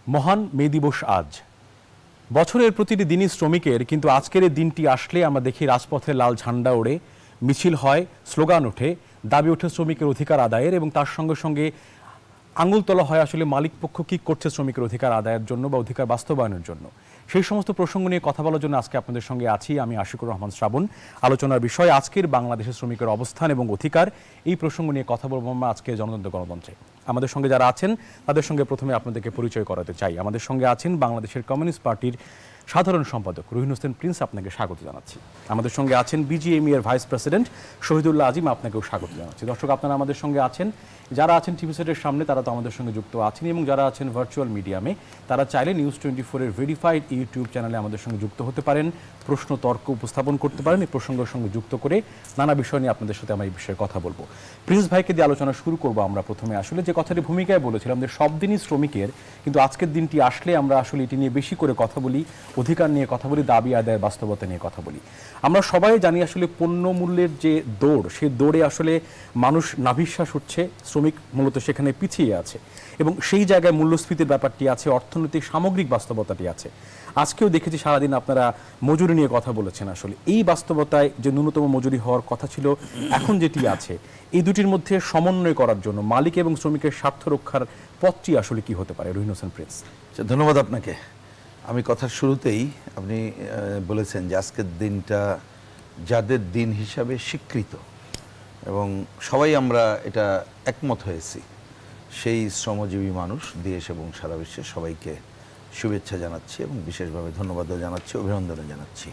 মহান মে দিবস আজ। বছরের প্রতিটি দিনই শ্রমিকের, কিন্তু আজকের এই দিনটি আসলে আমরা দেখি রাজপথে লাল ঝান্ডা ওড়ে, মিছিল হয়, স্লোগান ওঠে, দাবি ওঠে শ্রমিকের অধিকার আদায়ের, এবং তার সঙ্গে সঙ্গে আঙুল তোলা হয় আসলে মালিক পক্ষ কী করছে শ্রমিকের অধিকার আদায়ের জন্য বা অধিকার বাস্তবায়নের জন্য। সেই সমস্ত প্রসঙ্গ নিয়ে কথা বলার জন্য আজকে আপনাদের সঙ্গে আছি আমি আশিকুর রহমান শ্রাবণ। আলোচনার বিষয় আজকের বাংলাদেশের শ্রমিকের অবস্থান এবং অধিকার। এই প্রসঙ্গ নিয়ে কথা বলবো আমরা আজকে জনতন্ত্র গণতন্ত্রে। আমাদের সঙ্গে যারা আছেন তাদের সঙ্গে প্রথমে আপনাদেরকে পরিচয় করাতে চাই। আমাদের সঙ্গে আছেন বাংলাদেশের কমিউনিস্ট পার্টির সাধারণ সম্পাদক রুহিন হোসেন প্রিন্স, আপনাকে স্বাগত জানাচ্ছি। আমাদের সঙ্গে আছেন বিজিএমইএর ভাইস প্রেসিডেন্ট শহীদুল্লাহ আজিম, আপনাকেও স্বাগত জানাচ্ছি। দর্শক, আপনারা আমাদের সঙ্গে আছেন, যারা আছেন টিভি সেটের সামনে তারা তো আমাদের সঙ্গে যুক্ত আছেন, এবং যারা আছেন ভার্চুয়াল মিডিয়ামে তারা চাইলে নিউজ24-এর ভেরিফাইড ইউটিউব চ্যানেলে আমাদের সঙ্গে যুক্ত হতে পারেন, প্রশ্ন তর্ক উপস্থাপন করতে পারেন। এই প্রসঙ্গের সঙ্গে যুক্ত করে নানা বিষয় নিয়ে আপনাদের সাথে আমরা এই বিষয়ে কথা বলবো। প্রিন্স ভাইকে দিয়ে আলোচনা শুরু করবো আমরা। প্রথমে আসলে যে কথাটি ভূমিকায় বলেছিলাম যে সব দিনই শ্রমিকের, কিন্তু আজকের দিনটি আসলে আমরা আসলে এটি নিয়ে বেশি করে কথা বলি, অধিকার নিয়ে কথা বলি, দাবি আদায়ের বাস্তবতা নিয়ে কথা বলি। আমরা সবাই জানি আসলে পণ্য মূল্যের যে দৌড়, সেই দৌড়ে আসলে মানুষ নাভিশ্বাস হচ্ছে, শ্রমিক মূলত সেখানে পিছিয়ে আছে, এবং সেই জায়গায় মূল্যস্ফীতির ব্যাপারটি আছে, অর্থনৈতিক সামগ্রিক বাস্তবতাটি আছে। আজকেও দেখেছি সারাদিন আপনারা মজুরি নিয়ে কথা বলেছেন। আসলে এই বাস্তবতায় যে ন্যূনতম মজুরি হওয়ার কথা ছিল, এখন যেটি আছে, এই দুটির মধ্যে সমন্বয় করার জন্য মালিক এবং শ্রমিকের স্বার্থ রক্ষার পথটি আসলে কি হতে পারে? রুহিন হোসেন প্রিন্স। ধন্যবাদ আপনাকে। আমি কথার শুরুতেই আপনি বলেছেন যে আজকের দিনটা যাদের দিন হিসাবে স্বীকৃত এবং সবাই আমরা এটা একমত হয়েছি, সেই শ্রমজীবী মানুষ দেশ এবং সারা বিশ্বের সবাইকে শুভেচ্ছা জানাচ্ছি এবং বিশেষভাবে ধন্যবাদও জানাচ্ছি, অভিনন্দনও জানাচ্ছি।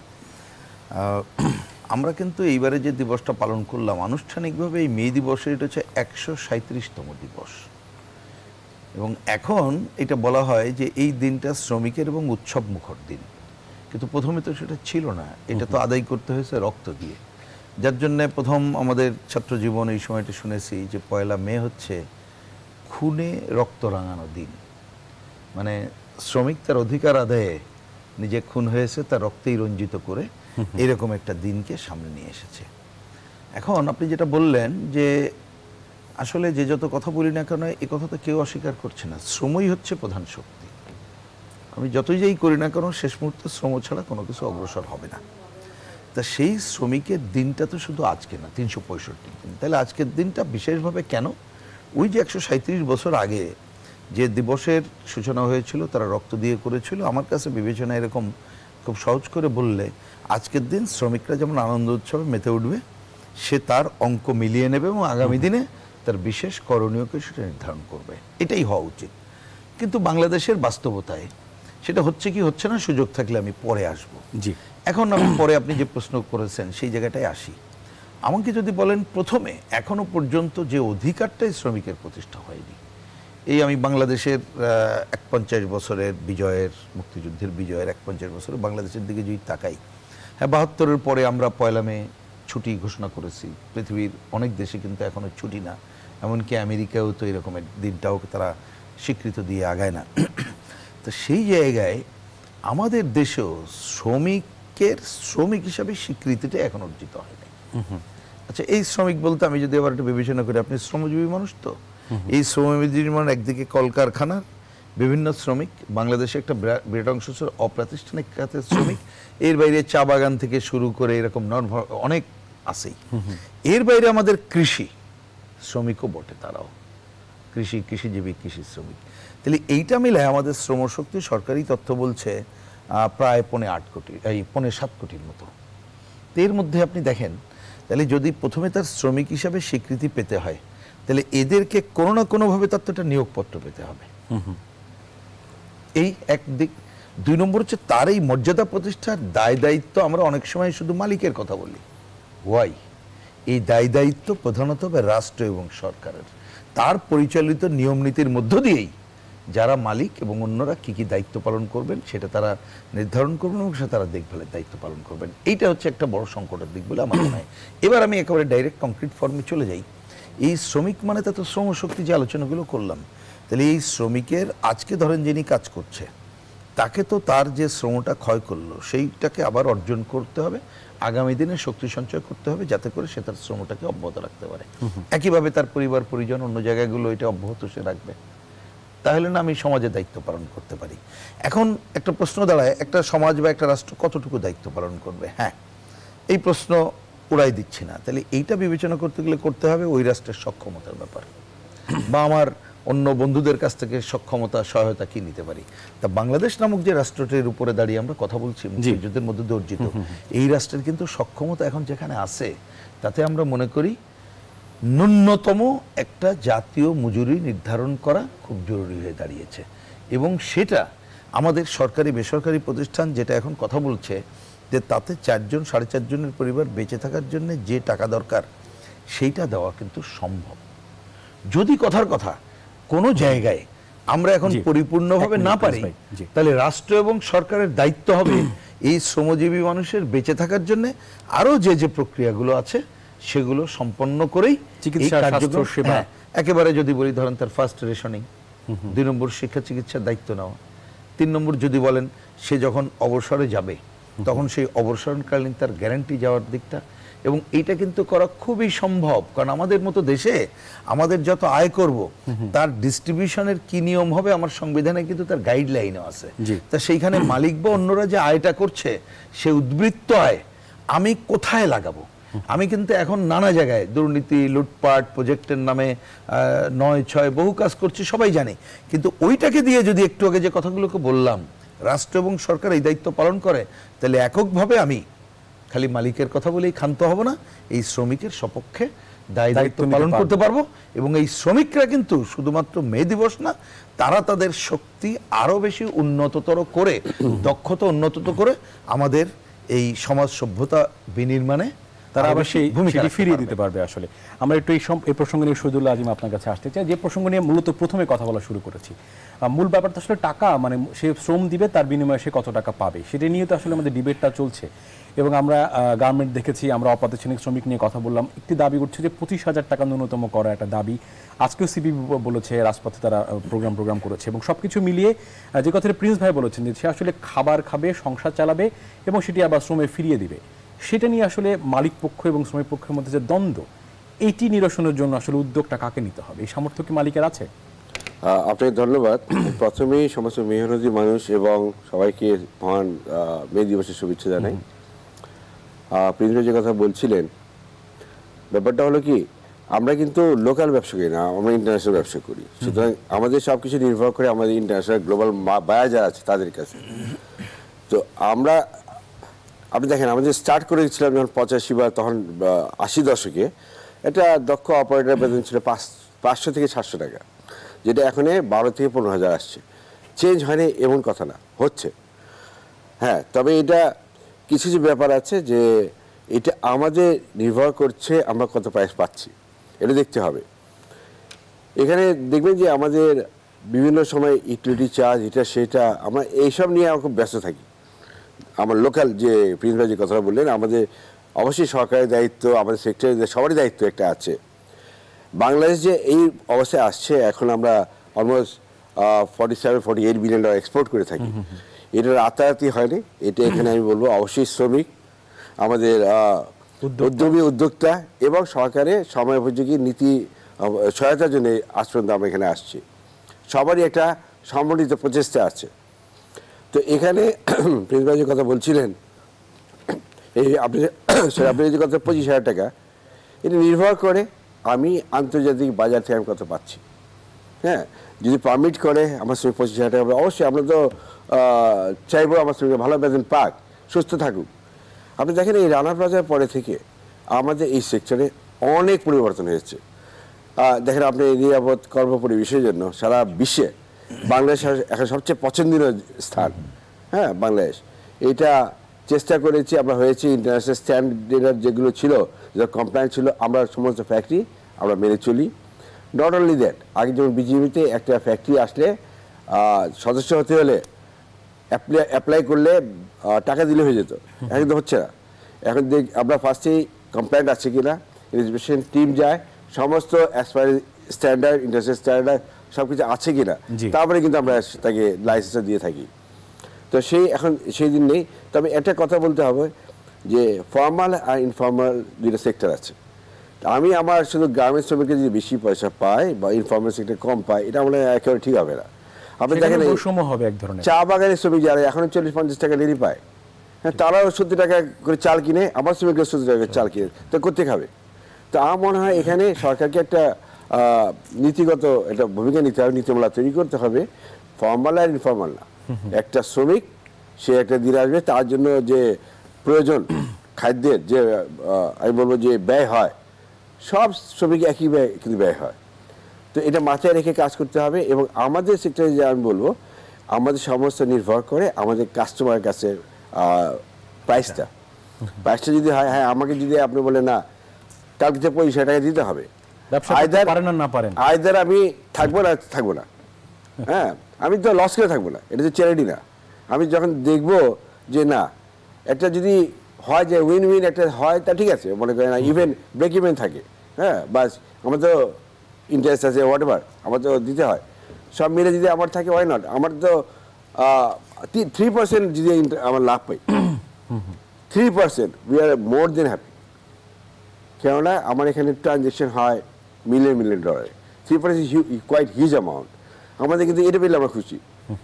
আমরা কিন্তু এইবারে যে দিবসটা পালন করলাম আনুষ্ঠানিকভাবে, এই মে দিবসের, এটা হচ্ছে 137তম দিবস, এবং এখন এটা বলা হয় যে এই দিনটা শ্রমিকের এবং উৎসব মুখর দিন, কিন্তু প্রথমে তো সেটা ছিল না। এটা তো আদায় করতে হয়েছে রক্ত দিয়ে, যার জন্যে প্রথম আমাদের ছাত্র জীবন এই সময়টা শুনেছি যে 1 মে হচ্ছে খুনে রক্ত রাঙানো দিন। মানে শ্রমিক তার অধিকার আদায়ে নিজে খুন হয়েছে, তার রক্তেই রঞ্জিত করে এরকম একটা দিনকে সামনে নিয়ে এসেছে। এখন আপনি যেটা বললেন যে আসলে যে যত কথা বলি না কেন, এ কথা তো কেউ অস্বীকার করছে না, শ্রমই হচ্ছে প্রধান শক্তি। আমি যতই যাই করি না কেন, শেষ মুহূর্তে শ্রম ছাড়া কোনো কিছু অগ্রসর হবে না। তা সেই শ্রমিকের দিনটা তো শুধু আজকে না, 365 দিন। তাহলে আজকের দিনটা বিশেষভাবে কেন? ওই যে 137 বছর আগে যে দিবসের সূচনা হয়েছিল, তারা রক্ত দিয়ে করেছিল। আমার কাছে বিবেচনা এরকম, খুব সহজ করে বললে, আজকের দিন শ্রমিকরা যেমন আনন্দ উৎসবে মেতে উঠবে, সে তার অঙ্ক মিলিয়ে নেবে এবং আগামী দিনে তার বিশেষ করণীয়কে সেটা নির্ধারণ করবে। এটাই হওয়া উচিত। কিন্তু বাংলাদেশের বাস্তবতায় সেটা হচ্ছে কি হচ্ছে না, সুযোগ থাকলে আমি পরে আসবো। জি, এখন আমি পরে আপনি যে প্রশ্ন করেছেন সেই জায়গাটায় আসি। আমাকে যদি বলেন প্রথমে, এখনো পর্যন্ত যে অধিকারটাই শ্রমিকের প্রতিষ্ঠা হয়নি, এই আমি বাংলাদেশের 51 বছরের বিজয়ের, মুক্তিযুদ্ধের বিজয়ের 51 বছরের বাংলাদেশের দিকে যদি তাকাই, হ্যাঁ, 72-এর পরে আমরা 1 মে ছুটি ঘোষণা করেছি। পৃথিবীর অনেক দেশে কিন্তু এখনো ছুটি না, এমনকি আমেরিকাও তো এরকমের দিনটাও তারা স্বীকৃত দিয়ে আগায় না। তো সেই জায়গায় আমাদের দেশেও শ্রমিকের শ্রমিক হিসাবে স্বীকৃতিটা এখন অর্জিত হয়নি। আচ্ছা, এই শ্রমিক বলতে আমি যদি আবার একটু বিবেচনা করি, আপনি শ্রমজীবী মানুষ তো, এই শ্রমজীবী মানুষ একদিকে কলকারখানার বিভিন্ন শ্রমিক, বাংলাদেশে একটা বিরাট অংশ অপ্রাতিষ্ঠানিক খাতের শ্রমিক, এর বাইরে চা বাগান থেকে শুরু করে এরকম অনেক আছেই। এর বাইরে আমাদের কৃষি শ্রমিকও বটে, তারাও কৃষিজীবী, কৃষি শ্রমিক। তাহলে এইটা মিলে আমাদের শ্রমশক্তি, সরকারি তথ্য বলছে প্রায় 8.5 কোটি, এই 7.5 কোটির মতো। এর মধ্যে আপনি দেখেন, তাহলে যদি প্রথমে তার শ্রমিক হিসাবে স্বীকৃতি পেতে হয়, তাহলে এদেরকে কোনো না কোনোভাবে তার তো একটা নিয়োগপত্র পেতে হবে, এই একদিক। 2 নম্বর হচ্ছে তার এই মর্যাদা প্রতিষ্ঠার দায় দায়িত্ব। আমরা অনেক সময় শুধু মালিকের কথা বলি, ওয়াই? এই দায় দায়িত্ব প্রধানত রাষ্ট্র এবং সরকারের, তার পরিচালিত নিয়ম নীতির মধ্য দিয়েই যারা মালিক এবং অন্যরা কি কি দায়িত্ব পালন করবেন সেটা তারা নির্ধারণ করবেন এবং সেটা তারা দেখভালের দায়িত্ব পালন করবেন। এইটা হচ্ছে একটা বড় সংকটের দিক বলে আমার মনে হয়। এবার আমি একেবারে ডাইরেক্ট কংক্রিট ফর্মে চলে যাই। এই শ্রমিক মানে তা তো শ্রমশক্তি, যে আলোচনাগুলো করলাম, তাহলে এই শ্রমিকের আজকে ধরেন যিনি কাজ করছে, তাকে তো তার যে শ্রমটা ক্ষয় করলো সেইটাকে আবার অর্জন করতে হবে, আগামী দিনে শক্তি সঞ্চয় করতে হবে, যাতে করে সে তার শ্রমটাকে অব্যাহত রাখতে পারে। একইভাবে তার পরিবার পরিজন অন্য জায়গাগুলো এটা অব্যাহত সে রাখবে। তাহলে না আমি সমাজে দায়িত্ব পালন করতে পারি। এখন একটা প্রশ্ন দাঁড়ায়, একটা সমাজ বা একটা রাষ্ট্র কতটুকু দায়িত্ব পালন করবে? হ্যাঁ, এই প্রশ্ন উড়াই দিচ্ছি না। তাহলে এইটা বিবেচনা করতে গেলে করতে হবে ওই রাষ্ট্রের সক্ষমতার ব্যাপার, বা আমার অন্য বন্ধুদের কাছ থেকে সক্ষমতা সহায়তা কি নিতে পারি। তা বাংলাদেশ নামক যে রাষ্ট্রটির উপরে দাঁড়িয়ে আমরা কথা বলছি, মুক্তিযুদ্ধের মধ্যে দিয়ে অর্জিত, এই রাষ্ট্রের কিন্তু সক্ষমতা এখন যেখানে আছে, তাতে আমরা মনে করি ন্যূনতম একটা জাতীয় মজুরি নির্ধারণ করা খুব জরুরি হয়ে দাঁড়িয়েছে। এবং সেটা আমাদের সরকারি বেসরকারি প্রতিষ্ঠান যেটা এখন কথা বলছে যে তাতে 4 জন 4.5 জনের পরিবার বেঁচে থাকার জন্য যে টাকা দরকার সেইটা দেওয়া কিন্তু সম্ভব। যদি কথার কথা কোনো জায়গায় আমরা এখন পরিপূর্ণভাবে না পারি, তাহলে রাষ্ট্র এবং সরকারের দায়িত্ব হবে এই শ্রমজীবী মানুষের বেঁচে থাকার জন্য আরো যে যে প্রক্রিয়াগুলো আছে সেগুলো সম্পন্ন করেই চিকিৎসা কার্যক্রম, একেবারে যদি বলি ধরেন তার ফার্স্ট রেশনিং, 2 নম্বর শিক্ষা চিকিৎসার দায়িত্ব নেওয়া, 3 নম্বর যদি বলেন সে যখন অবসরে যাবে তখন সেই অবসরকালীন তার গ্যারান্টি যাওয়ার দিকটা। এবং এইটা কিন্তু করা খুবই সম্ভব, কারণ আমাদের মতো দেশে আমাদের যত আয় করব তার ডিস্ট্রিবিউশনের কি নিয়ম হবে আমার সংবিধানে কিন্তু তার গাইডলাইনও আছে। তা সেইখানে মালিক বা অন্যরা যে আয়টা করছে সে উদ্বৃত্ত আয় আমি কোথায় লাগাবো? আমি কিন্তু এখন নানা জায়গায় দুর্নীতি, লুটপাট, প্রজেক্টের নামে 9-6 বহু কাজ করছি, সবাই জানে। কিন্তু ওইটাকে দিয়ে যদি একটু আগে যে কথাগুলোকে বললাম রাষ্ট্র এবং সরকার এই দায়িত্ব পালন করে, তাহলে এককভাবে আমি খালি মালিকের কথা বলেই ক্ষান্ত হব না, এই শ্রমিকের সপক্ষে দায়িত্ব পালন করতে পারবো। এবং এই শ্রমিকরা কিন্তু শুধুমাত্র মে দিবস না, তারা তাদের শক্তি আরো বেশি উন্নততর করে, দক্ষতা উন্নততর করে আমাদের এই সমাজ সভ্যতা বিনির্মাণে তারা আবার সেই ভূমিকা ফিরিয়ে দিতে পারবে। আসলে আমরা একটু এই প্রসঙ্গ নিয়ে শহীদুল্লাহ আজিম আপনার কাছে আসতে চাই, যে প্রসঙ্গ নিয়ে মূলত প্রথমে কথা বলা শুরু করেছি। মূল ব্যাপারটা আসলে টাকা, মানে সে শ্রম দিবে তার বিনিময়ে সে কত টাকা পাবে, সেটা নিয়ে তো আসলে আমাদের ডিবেটটা চলছে। এবং আমরা গার্মেন্ট দেখেছি, আমরা অপ্রাতিষ্ঠানিক শ্রমিক নিয়ে কথা বললাম, একটি দাবি উঠছে যে 25,000 টাকা ন্যূনতম করা একটা দাবি। আজকেও সিপিবি বলেছে, রাজপথে তারা প্রোগ্রাম করেছে। এবং সবকিছু মিলিয়ে যে কথাটা প্রিন্স ভাই বলেছেন যে সে আসলে খাবার খাবে, সংসার চালাবে এবং সেটি আবার শ্রমে ফিরিয়ে দিবে, সেটা নিয়ে আসলে মালিক পক্ষ এবং শ্রমিক পক্ষের মধ্যে যে দ্বন্দ্ব, এইটি নিরসনের জন্য আসলে উদ্যোগটা কাকে নিতে হবে? এই সামর্থ্য কি মালিকের আছে? আপনাকে ধন্যবাদ। প্রথমেই সমস্ত মেহনতি মানুষ এবং সবাইকে মহান মে দিবসের শুভেচ্ছা জানাই। প্রিন্স যে কথা বলছিলেন, ব্যাপারটা হলো কি, আমরা কিন্তু লোকাল ব্যবসা করি না, আমরা ইন্টারন্যাশনাল ব্যবসা করি। সুতরাং আমাদের সব কিছু নির্ভর করে আমাদের ইন্টারন্যাশনাল গ্লোবাল বায়ার যারা আছে তাদের কাছে। তো আপনি দেখেন, আমাদের স্টার্ট করেছিলাম যখন 85 বা তখন 80 দশকে, একটা দক্ষ অপারেটর বেতন ছিল 500 থেকে 700 টাকা, যেটা এখন 12 থেকে 15,000 আসছে। চেঞ্জ হয়নি এমন কথা না, হচ্ছে। হ্যাঁ, তবে এটা কিছু ব্যাপার আছে যে এটা আমাদের নির্ভর করছে আমরা কত প্রাইস পাচ্ছি, এটা দেখতে হবে। এখানে দেখবেন যে আমাদের বিভিন্ন সময় ইউটিলিটি চার্জ, এটা সেটা, আমরা এইসব নিয়ে খুব ব্যস্ত থাকি। আমার লোকাল যে প্রিন্স ভাই যে কথাটা বললেন, আমাদের অবশ্যই সরকারের দায়িত্ব, আমাদের সেক্টরের সবারই দায়িত্ব একটা আছে। বাংলাদেশ যে এই অবস্থায় আসছে, এখন আমরা অলমোস্ট 47-48 বিলিয়ন ডলার এক্সপোর্ট করে থাকি। এটা রাতারাতি হয়নি, এটা এখানে আমি বলবো অবশ্যই শ্রমিক, আমাদের উদ্যমী উদ্যোক্তা এবং সরকারের সময় উপযোগী নীতি সহায়তার জন্য আজ পর্যন্ত আমরা এখানে আসছি। সবারই একটা সমন্বিত প্রচেষ্টা আছে। তো এখানে প্রিন্স ভাই যে কথা বলছিলেন, এই আপনি যে কথা 25,000 টাকা, এটা নির্ভর করে আমি আন্তর্জাতিক বাজার থেকে আমি কত পাচ্ছি। হ্যাঁ, যদি পারমিট করে আমার শ্রমিক 25,000 টাকা, অবশ্যই আমরা তো চাইবো আমার শ্রমিক ভালো বেতন পাক, সুস্থ থাকুক। আপনি দেখেন এই রানা প্লাজার পরে থেকে আমাদের এই সেক্টরে অনেক পরিবর্তন হয়েছে। দেখেন আপনি নিরাপদ কর্মপরিবেশের জন্য সারা বিশ্বে বাংলাদেশ এখন সবচেয়ে পছন্দনীয় স্থান। হ্যাঁ, বাংলাদেশ এটা চেষ্টা করেছি, আমরা হয়েছি ইন্টারন্যাশনাল স্ট্যান্ডার্ড যেগুলো ছিল, যেটা কমপ্লায়েন্ট ছিল, আমরা সমস্ত ফ্যাক্টরি আমরা মেনে চলি। নট অনলি দ্যাট, আগে যেমন বিজিবিতে একটা ফ্যাক্টরি আসলে সদস্য হতে হলে অ্যাপ্লাই করলে টাকা দিলে হয়ে যেত, এখন তো হচ্ছে না। এখন আমরা ফার্স্টেই কমপ্লায়েন্ট আছে কিনা, ইনভেস্টিগেশন টিম যায়, সমস্ত স্ট্যান্ডার্ড ইন্টারন্যাশনাল স্ট্যান্ডার্ড সব কিছু আছে কিনা, তারপরে কিন্তু আমরা তাকে লাইসেন্সটা দিয়ে থাকি। তো সেই দিন নেই। তবে একটা কথা বলতে হবে যে ফর্মাল আর ইনফর্মাল দুটো সেক্টর আছে। আমি আমার শুধু গ্রামের শ্রমিকের যদি বেশি পয়সা পায় বা ইনফর্মাল সেক্টর কম পায়, এটা আমরা একেবারে ঠিক হবে না। আপনি দেখেন বৈষম্য হবে এক ধরনের। চা বাগানের শ্রমিক যারা এখন 40-50 টাকা ডেলি পায়, হ্যাঁ, তারাও 70 টাকা করে চাল কিনে, আমার শ্রমিকরা 70 টাকা চাল কিনে, তো করতে খাবে। তো আমার মনে হয় এখানে সরকারকে একটা নীতিগত একটা ভূমিকা নিতে হবে, নীতিমালা তৈরি করতে হবে, ফর্মাল আর ইনফর্মাল না। একটা শ্রমিক সে একটা দিন আসবে, তার জন্য যে প্রয়োজন খাদ্যের যে আমি বলবো যে ব্যয় হয়, সব শ্রমিক একই ব্যয় কিন্তু ব্যয় হয়। তো এটা মাথায় রেখে কাজ করতে হবে। এবং আমাদের সেক্টরে যে আমি বলবো, আমাদের সমস্ত নির্ভর করে আমাদের কাস্টমারের কাছে প্রাইসটা যদি হয়, হ্যাঁ, আমাকে যদি আপনি বলেন না কালকে 25 টাকা দিতে হবে, আইদার আমি থাকবো না, হ্যাঁ, আমি তো লস করে থাকবো না, এটা তো চ্যারিটি না। আমি যখন দেখবো যে না, একটা যদি হয় যে উইন উইন একটা হয়, তা ঠিক আছে, মনে করেন না ইভেন ব্রেক ইভেন থাকে, হ্যাঁ, বাস আমার তো ইন্টারেস্ট আছে, হোয়াট এভার, আমার তো দিতে হয়, সব মিলে যদি আমার থাকে, ওয়াই নট। আমার তো 3% যদি আমার লাভ পাই, 3%, we are more then happy. কেননা আমার এখানে ট্রানজ্যাকশন হয় মিলিয়ন ডলারে, 3% ইজ কোয়াইট হিউজ অ্যামাউন্ট। আমাদের কিন্তু এটা পেলে আমরা খুশি।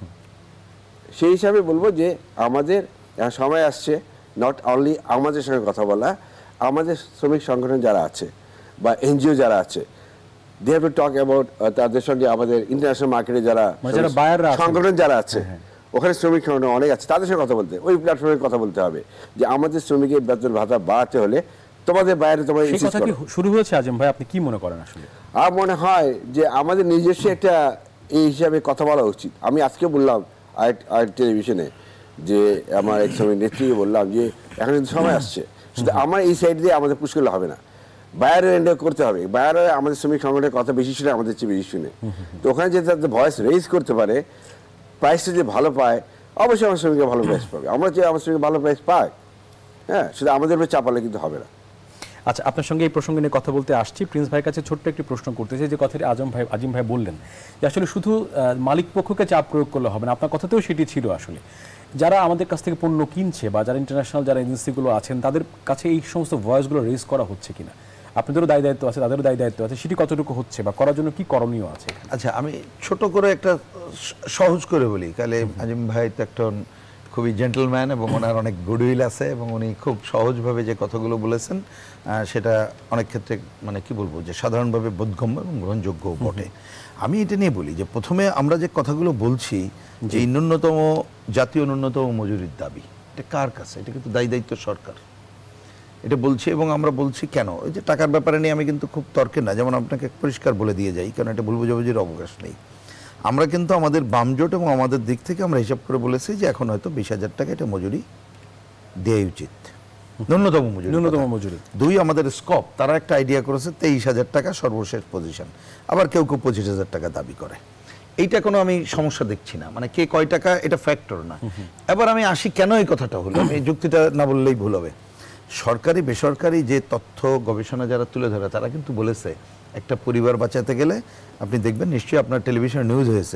সেই হিসাবে বলবো যে আমাদের সময় আসছে নট অনলি আমাদের সঙ্গে কথা বলা, আমাদের শ্রমিক সংগঠন যারা আছে বা এনজিও যারা আছে, they have to talk about, তাদের সঙ্গে আমাদের ইন্টারন্যাশনাল মার্কেটে যারা সংগঠন যারা আছে, ওখানে শ্রমিক সংগঠন অনেক আছে, তাদের সঙ্গে কথা বলতে, ওই প্ল্যাটফর্মে কথা বলতে হবে যে আমাদের শ্রমিকের বেতন ভাতা বাড়াতে হলে তোমাদের বাইরে তোমার শুরু হয়েছে। আজম ভাই, আপনি কি মনে করেন? আসলে আমার মনে হয় যে আমাদের নিজস্ব একটা এই হিসাবে কথা বলা উচিত। আমি আজকে বললাম আর টেলিভিশনে যে আমার এক শ্রমিক নেত্রীকে বললাম যে এখন কিন্তু সময় আসছে, শুধু আমার এই সাইড দিয়ে আমাদের পুশ করলে হবে না, বাইরের এন্ডে করতে হবে। বাইরে আমাদের শ্রমিক সংগঠনের কথা বেশি শুনে, আমাদের চেয়ে বেশি শুনে, তো ওখানে যদি তাদের ভয়েস রেজ করতে পারে, প্রাইসটা যে ভালো পায়, অবশ্যই আমার শ্রমিকরা ভালো প্রাইস পাবে। আমরা যে আমার শ্রমিক ভালো প্রাইস পাই, হ্যাঁ, শুধু আমাদের উপরে চাপালে কিন্তু হবে না। আচ্ছা, আপনার সঙ্গে এই প্রসঙ্গে নিয়ে কথা বলতে আসছি। প্রিন্স ভাইয়ের কাছে ছোট্ট একটি প্রশ্ন করতে চাই, যে কথাটি আজিম ভাই বললেন যে আসলে শুধু মালিক পক্ষকে চাপ প্রয়োগ করলে হবে না, আপনার কথাতেও সেটি ছিল। আসলে যারা আমাদের কাছ থেকে পণ্য কিনছে বা যারা ইন্টারন্যাশনাল যারা এজেন্সিগুলো আছেন, তাদের কাছে এই সমস্ত ভয়েসগুলো রেজ করা হচ্ছে কিনা? আপনাদেরও দায় দায়িত্ব আছে, তাদেরও দায় দায়িত্ব আছে, সেটি কতটুকু হচ্ছে বা করার জন্য কি করণীয় আছে? আচ্ছা, আমি ছোট করে একটা সহজ করে বলি। কালে আজিম ভাই তো একটা খুবই জেন্টলম্যান এবং ওনার অনেক গুডউইল আছে, এবং উনি খুব সহজভাবে যে কথাগুলো বলেছেন সেটা অনেক ক্ষেত্রে মানে কি বলবো যে সাধারণভাবে বোধগম্য এবং গ্রহণযোগ্য বটে। আমি এটা নিয়ে বলি যে প্রথমে আমরা যে কথাগুলো বলছি যে ন্যূনতম জাতীয় ন্যূনতম মজুরির দাবি, এটা কার কাছে? এটা কিন্তু দায়িত্ব সরকার, এটা বলছি। এবং আমরা বলছি কেন, ওই যে টাকার ব্যাপারে নিয়ে আমি কিন্তু খুব তর্কের না, যেমন আপনাকে পরিষ্কার বলে দিয়ে যাই, কারণ এটা ভুল বোঝাবুঝির অবকাশ নেই। আমরা কিন্তু আমাদের বামজোট এবং আমাদের দিক থেকে আমরা হিসাব করে বলেছি যে এখন হয়তো 20,000 টাকা এটা মজুরি দেওয়াই উচিত, ন্যূনতম মজুরি। দুই, আমাদের স্কোপ, তারা একটা আইডিয়া করেছে 23,000 টাকা সর্বশেষ পজিশন, আবার কেউ 25,000 টাকা দাবি করে। এইটা কোনো আমি সমস্যা দেখছি না, মানে কে কয় টাকা এটা ফ্যাক্টর না। এবার আমি আসি কেন এই কথাটা হলো, আমি এই যুক্তিটা না বললেই ভুল হবে। সরকারি বেসরকারি যে তথ্য গবেষণা যারা তুলে ধরে, তারা কিন্তু বলেছে একটা পরিবার বাঁচাতে গেলে আপনি দেখবেন, নিশ্চয়ই আপনার টেলিভিশনে নিউজ হয়েছে,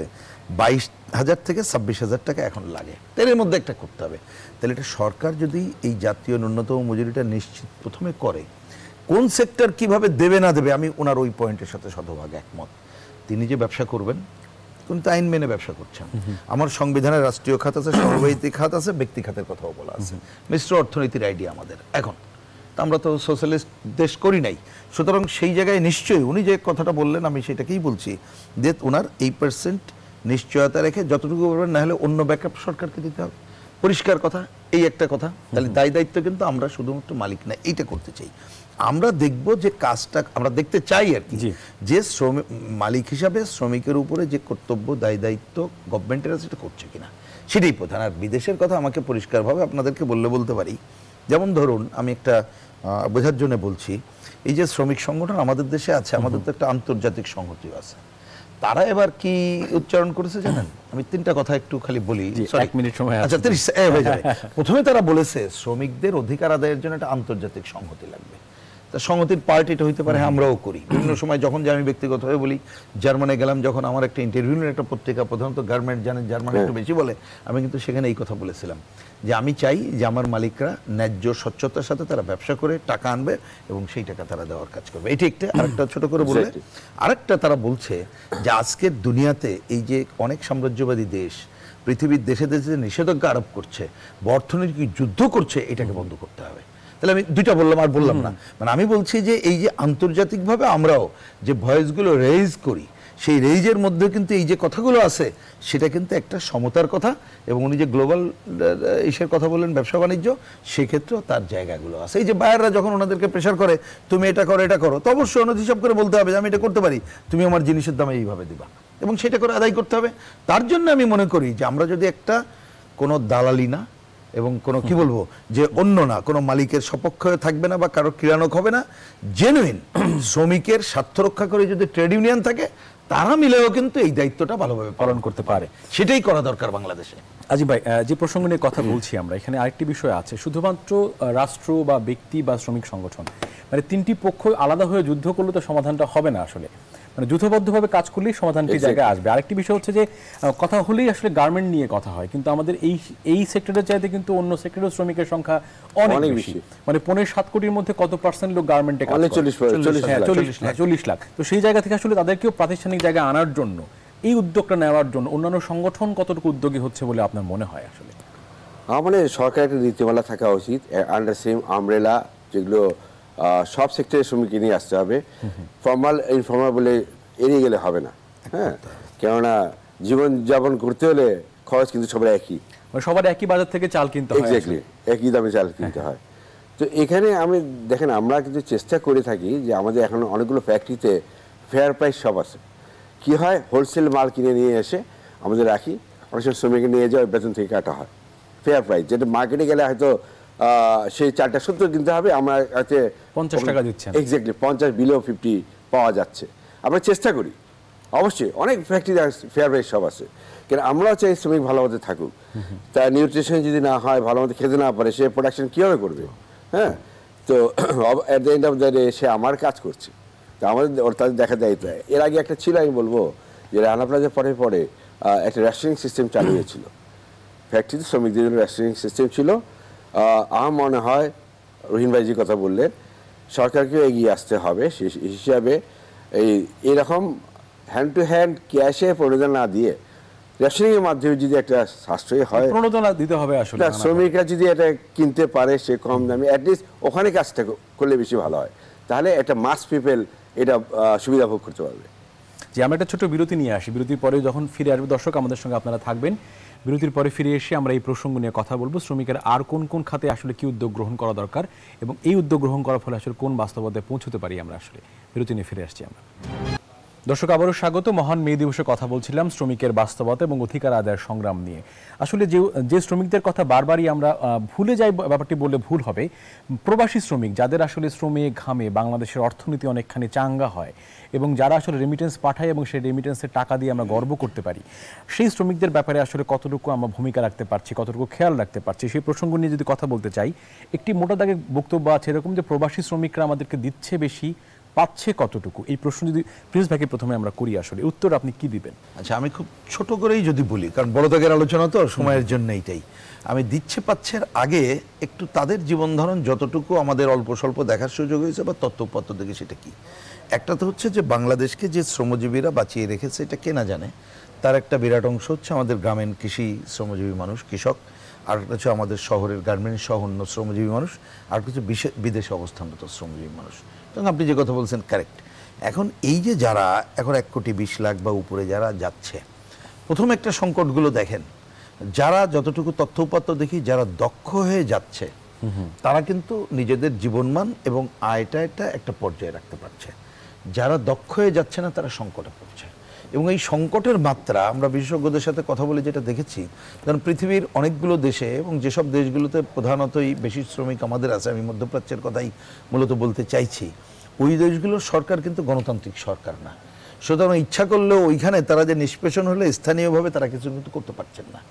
22,000 থেকে 26,000 টাকা এখন লাগে, এর মধ্যে একটা করতে হবে। তাহলে এটা সরকার যদি এই জাতীয় ন্যূনতম মজুরিটা নিশ্চিত প্রথমে করে, কোন সেক্টর কিভাবে দেবে না দেবে, আমি ওনার ওই পয়েন্টের সাথে শতভাগ একমত। তিনি যে ব্যবসা করবেন, কিন্তু আইন মেনে ব্যবসা করছেন। আমার সংবিধানের রাষ্ট্রীয় খাত আছে, সর্বৈতিক খাত আছে, ব্যক্তি খাতের কথাও বলা আছে, মিশ্র অর্থনীতির আইডিয়া আমাদের। এখন আমরা তো সোশ্যালিস্ট দেশ করি নাই, সুতরাং সেই জায়গায় নিশ্চয়ই উনি যে কথাটা বললেন, আমি সেটাকেই বলছি যে ওনার 8% নিশ্চয়তা রেখে যতটুকু করবেন, না হলে অন্য ব্যাকআপ সরকারকে দিতে হবে, পরিষ্কার কথা, এই একটা কথা। তাহলে দায়িত্ব কিন্তু আমরা শুধুমাত্র মালিক না, এইটা করতে চাই। আমরা দেখব যে কাজটা আমরা দেখতে চাই আর কি, যে মালিক হিসাবে শ্রমিকের উপরে যে কর্তব্য দায়িত্ব গভর্নমেন্টের আছে সেটা করছে কিনা, সেটাই প্রধান। আর বিদেশের কথা আমাকে পরিষ্কারভাবে আপনাদেরকে বলতে পারি, যেমন ধরুন আমি একটা বোঝার জন্য বলছি, এই যে শ্রমিক সংগঠন আমাদের দেশে আছে, আমাদের তো একটা আন্তর্জাতিক সংহতিও আছে, তারা এবার কি উচ্চারণ করেছে জানেন? আমি 3টা কথা একটু খালি বলি, 1 মিনিট সময় আছে। আচ্ছা, 30 হয়ে যাবে। প্রথমে তারা বলেছে শ্রমিকদের অধিকার আদায়ের জন্য একটা আন্তর্জাতিক সংহতি লাগবে। তো তা সংহতির পার্ট এটা হইতে পারে, আমরাও করি বিভিন্ন সময়। যখন যে আমি ব্যক্তিগতভাবে বলি, জার্মানে গেলাম যখন, আমার একটা ইন্টারভিউ নিয়ে একটা পত্রিকা, প্রধানত গার্মেন্ট জানেন জার্মানি একটু বেশি বলে, আমি কিন্তু সেখানে এই কথা বলেছিলাম যে আমি চাই যে আমার মালিকরা ন্যায্য স্বচ্ছতার সাথে তারা ব্যবসা করে টাকা আনবে এবং সেই টাকা তারা দেওয়ার কাজ করবে। এটি একটা। আরেকটা ছোট করে বললে, আরেকটা তারা বলছে যে আজকের দুনিয়াতে এই যে অনেক সাম্রাজ্যবাদী দেশ পৃথিবীর দেশে দেশে নিষেধাজ্ঞা আরোপ করছে বা অর্থনৈতিক যুদ্ধ করছে, এটাকে বন্ধ করতে হবে। তাহলে আমি দুইটা বললাম, আর বললাম না। মানে আমি বলছি যে এই যে আন্তর্জাতিকভাবে আমরাও যে ভয়েসগুলো রেইজ করি, সেই রেইজের মধ্যে কিন্তু এই যে কথাগুলো আছে সেটা কিন্তু একটা সমতার কথা। এবং উনি যে গ্লোবাল ইসের কথা বললেন, ব্যবসা বাণিজ্য, সেক্ষেত্রেও তার জায়গাগুলো আছে। এই যে বায়াররা যখন ওনাদেরকে প্রেশার করে, তুমি এটা করো এটা করো, তো অবশ্যই ওনাদের হিসাব করে বলতে হবে যে আমি এটা করতে পারি, তুমি আমার জিনিসের দামে এইভাবে দিবা, এবং সেটা করে আদায় করতে হবে। তার জন্য আমি মনে করি যে আমরা যদি একটা কোনো দালালি না এবং কোনো কি বলবো যে অন্য না, কোনো মালিকের সপক্ষে থাকবে না বা কারো কিরানক হবে না, জেনুইন শ্রমিকের স্বার্থ রক্ষা করে যদি ট্রেড ইউনিয়ন থাকে, তারা মিলেও কিন্তু এই দায়িত্বটা ভালোভাবে পালন করতে পারে। সেটাই করা দরকার বাংলাদেশে। আজিম ভাই, যে প্রসঙ্গ নিয়ে কথা বলছি আমরা, এখানে আরেকটি বিষয় আছে। শুধুমাত্র রাষ্ট্র বা ব্যক্তি বা শ্রমিক সংগঠন, মানে তিনটি পক্ষ আলাদা হয়ে যুদ্ধ করলে তো সমাধানটা হবে না আসলে। মানে যুদ্ধবদ্ধভাবে কাজ করলেই সমাধানটি জায়গায় আসবে। আরেকটি বিষয় হচ্ছে যে কথা হলেই আসলে গার্মেন্ট নিয়ে কথা হয়, কিন্তু আমাদের এই সেক্টরের চাইতে কিন্তু অন্য সেক্টরের শ্রমিকের সংখ্যা অনেক বেশি। মানে 5.7 কোটির মধ্যে কত পার্সেন্ট লোক গার্মেন্টে কাজ করে? 40 লাখ। তো সেই জায়গা থেকে আসলে তাদেরকেও প্রাতিষ্ঠানিক জায়গায় আনার জন্য, এই উদ্যোগটা নেওয়ার জন্য অন্যান্য সংগঠন কতটুকু উদ্যোগী হচ্ছে বলে আপনার মনে হয় আসলে? মানে সরকার একটা নীতিমালা থাকা উচিত, আন্ডার সেম আমব্রেলা, যেগুলো সব সেক্টরের শ্রমিককে নিয়ে আসতে হবে। ফর্মাল ইনফর্মাল বলে এড়িয়ে গেলে হবে না। হ্যাঁ, কেননা জীবনযাপন করতে হলে খরচ কিন্তু সবার একই, সবার একই বাজার থেকে চাল কিনতে হয়, এক্স্যাক্টলি একই দামে চাল কিনতে হয়। তো এখানে আমি দেখেন, আমরা কিন্তু চেষ্টা করে থাকি যে আমাদের এখন অনেকগুলো ফ্যাক্টরিতে ফেয়ার প্রাইস সব আছে। কি হয়, হোলসেল মাল কিনে নিয়ে এসে আমাদের রাখি, অনেক সময় শ্রমিককে নিয়ে যাওয়া বেতন থেকে কাটা হয় ফেয়ার প্রাইস, যেটা মার্কেটে গেলে হয়তো সেই চালটা 70 কিনতে হবে, আমরা হয়তো 50 টাকা দিচ্ছেন। এক্স্যাক্টলি 50 বিলো 50 পাওয়া যাচ্ছে। আমরা চেষ্টা করি, অবশ্যই অনেক ফ্যাক্টরি ফেয়ার প্রাইস সব আছে, কিন্তু আমরাও চাই শ্রমিক ভালো মতো থাকুক। তার নিউট্রিশন যদি না হয়, ভালো মতো খেতে না পারে, সে প্রোডাকশন কীভাবে করবে? হ্যাঁ, তো at the end of the day সে আমার কাজ করছে, তো আমাদের তাদের দেখা দায়িত্ব। এর আগে একটা ছিল, আমি বলবো যে রানা প্লাজার পরে পরে একটা রেস্টুরেন্ট সিস্টেম চালু হয়েছিল, ফ্যাক্টরিতে শ্রমিকদের জন্য রেস্টুরেন্ট সিস্টেম ছিল। আমার মনে হয় রহিম ভাই যে কথা বললেন, সরকারকেও এগিয়ে আসতে হবে সেই হিসাবে। এইরকম হ্যান্ড টু হ্যান্ড ক্যাশে প্রণোদনা না দিয়ে রেশনিংয়ের মাধ্যমে যদি একটা সাশ্রয়ী হয়, প্রণোদনা দিতে হবে আসলে। শ্রমিকরা যদি এটা কিনতে পারে সে কম দামে, অ্যাটলিস্ট ওখানে কাজটা করলে বেশি ভালো হয়, তাহলে একটা মাস পিপল এটা সুবিধা ভোগ করতে পারবে। যে আমরা একটা ছোট বিরতি নিয়ে আসি, বিরতির পরে যখন ফিরে আসবে দর্শক আমাদের সঙ্গে আপনারা থাকবেন। বিরতির পরে ফিরে এসে আমরা এই প্রসঙ্গ নিয়ে কথা বলবো, শ্রমিকের আর কোন কোন খাতে আসলে কি উদ্যোগ গ্রহণ করা দরকার এবং এই উদ্যোগ গ্রহণ করার ফলে আসলে কোন বাস্তবতায় পৌঁছতে পারি আমরা আসলে। বিরতি নিয়ে ফিরে আসছি আমরা। দর্শক আবারও স্বাগত। মহান মে দিবসে কথা বলছিলাম শ্রমিকের বাস্তবতা এবং অধিকার আদায়ের সংগ্রাম নিয়ে। আসলে যে শ্রমিকদের কথা বারবারই আমরা ভুলে যাই, ব্যাপারটি বললে ভুল হবে, প্রবাসী শ্রমিক, যাদের আসলে শ্রমে ঘামে বাংলাদেশের অর্থনীতি অনেকখানি চাঙ্গা হয় এবং যারা আসলে রেমিটেন্স পাঠায় এবং সেই রেমিটেন্সের টাকা দিয়ে আমরা গর্ব করতে পারি, সেই শ্রমিকদের ব্যাপারে আসলে কতটুকু আমরা ভূমিকা রাখতে পারছি, কতটুকু খেয়াল রাখতে পারছি, সেই প্রসঙ্গ নিয়ে যদি কথা বলতে চাই, একটি মোটা দাগের বক্তব্য আছে এরকম যে প্রবাসী শ্রমিকরা আমাদেরকে দিচ্ছে বেশি, পাচ্ছে কতটুকু। এই প্রশ্ন যদি প্রিন্স ভাইকে প্রথমে আমরা করি, আসলে উত্তর আপনি কি দিবেন? আচ্ছা, আমি খুব ছোট করেই যদি বলি, কারণ বড় দাগের আলোচনা তো সময়ের জন্য এইটাই। আমি দিচ্ছে পাচ্ছের আগে একটু তাদের জীবন ধারণ যতটুকু আমাদের অল্প স্বল্প দেখার সুযোগ হয়েছে বা তথ্যপত্র দেখে, সেটা কি। একটা তো হচ্ছে যে বাংলাদেশকে যে শ্রমজীবীরা বাঁচিয়ে রেখেছে, এটা কে না জানে, তার একটা বিরাট অংশ হচ্ছে আমাদের গ্রামীণ কৃষি শ্রমজীবী মানুষ, কৃষক, আর হচ্ছে আমাদের শহরের গার্মেন্টস সহ অন্য শ্রমজীবী মানুষ, আর কিছু বিদেশে অবস্থানরত শ্রমজীবী মানুষ। তখন আপনি যে কথা বলছেন কারেক্ট। এখন এই যে যারা এখন 1,20,00,000 বা উপরে যারা যাচ্ছে, প্রথম একটা সংকটগুলো দেখেন, যারা যতটুকু তথ্য উপাত্ত দেখি, যারা দক্ষ হয়ে যাচ্ছে তারা কিন্তু নিজেদের জীবনমান এবং আয়টা একটা পর্যায়ে রাখতে পারছে। যারা দক্ষ হয়ে যাচ্ছে না তারা সংকটে পড়ছে, এবং এই সংকটের মাত্রা আমরা বিশেষজ্ঞদের সাথে কথা বলে যেটা দেখেছি, কারণ পৃথিবীর অনেকগুলো দেশে এবং যেসব দেশগুলোতে প্রধানতই বেশি শ্রমিক আমাদের আছে, আমি মধ্যপ্রাচ্যের কথাই মূলত বলতে চাইছি, ওই দেশগুলোর সরকার কিন্তু গণতান্ত্রিক সরকার না। সুতরাং ইচ্ছা করলেও ওইখানে তারা যে নিষ্পেষণ হলে স্থানীয়ভাবে তারা কিছু কিন্তু করতে পারছেন না।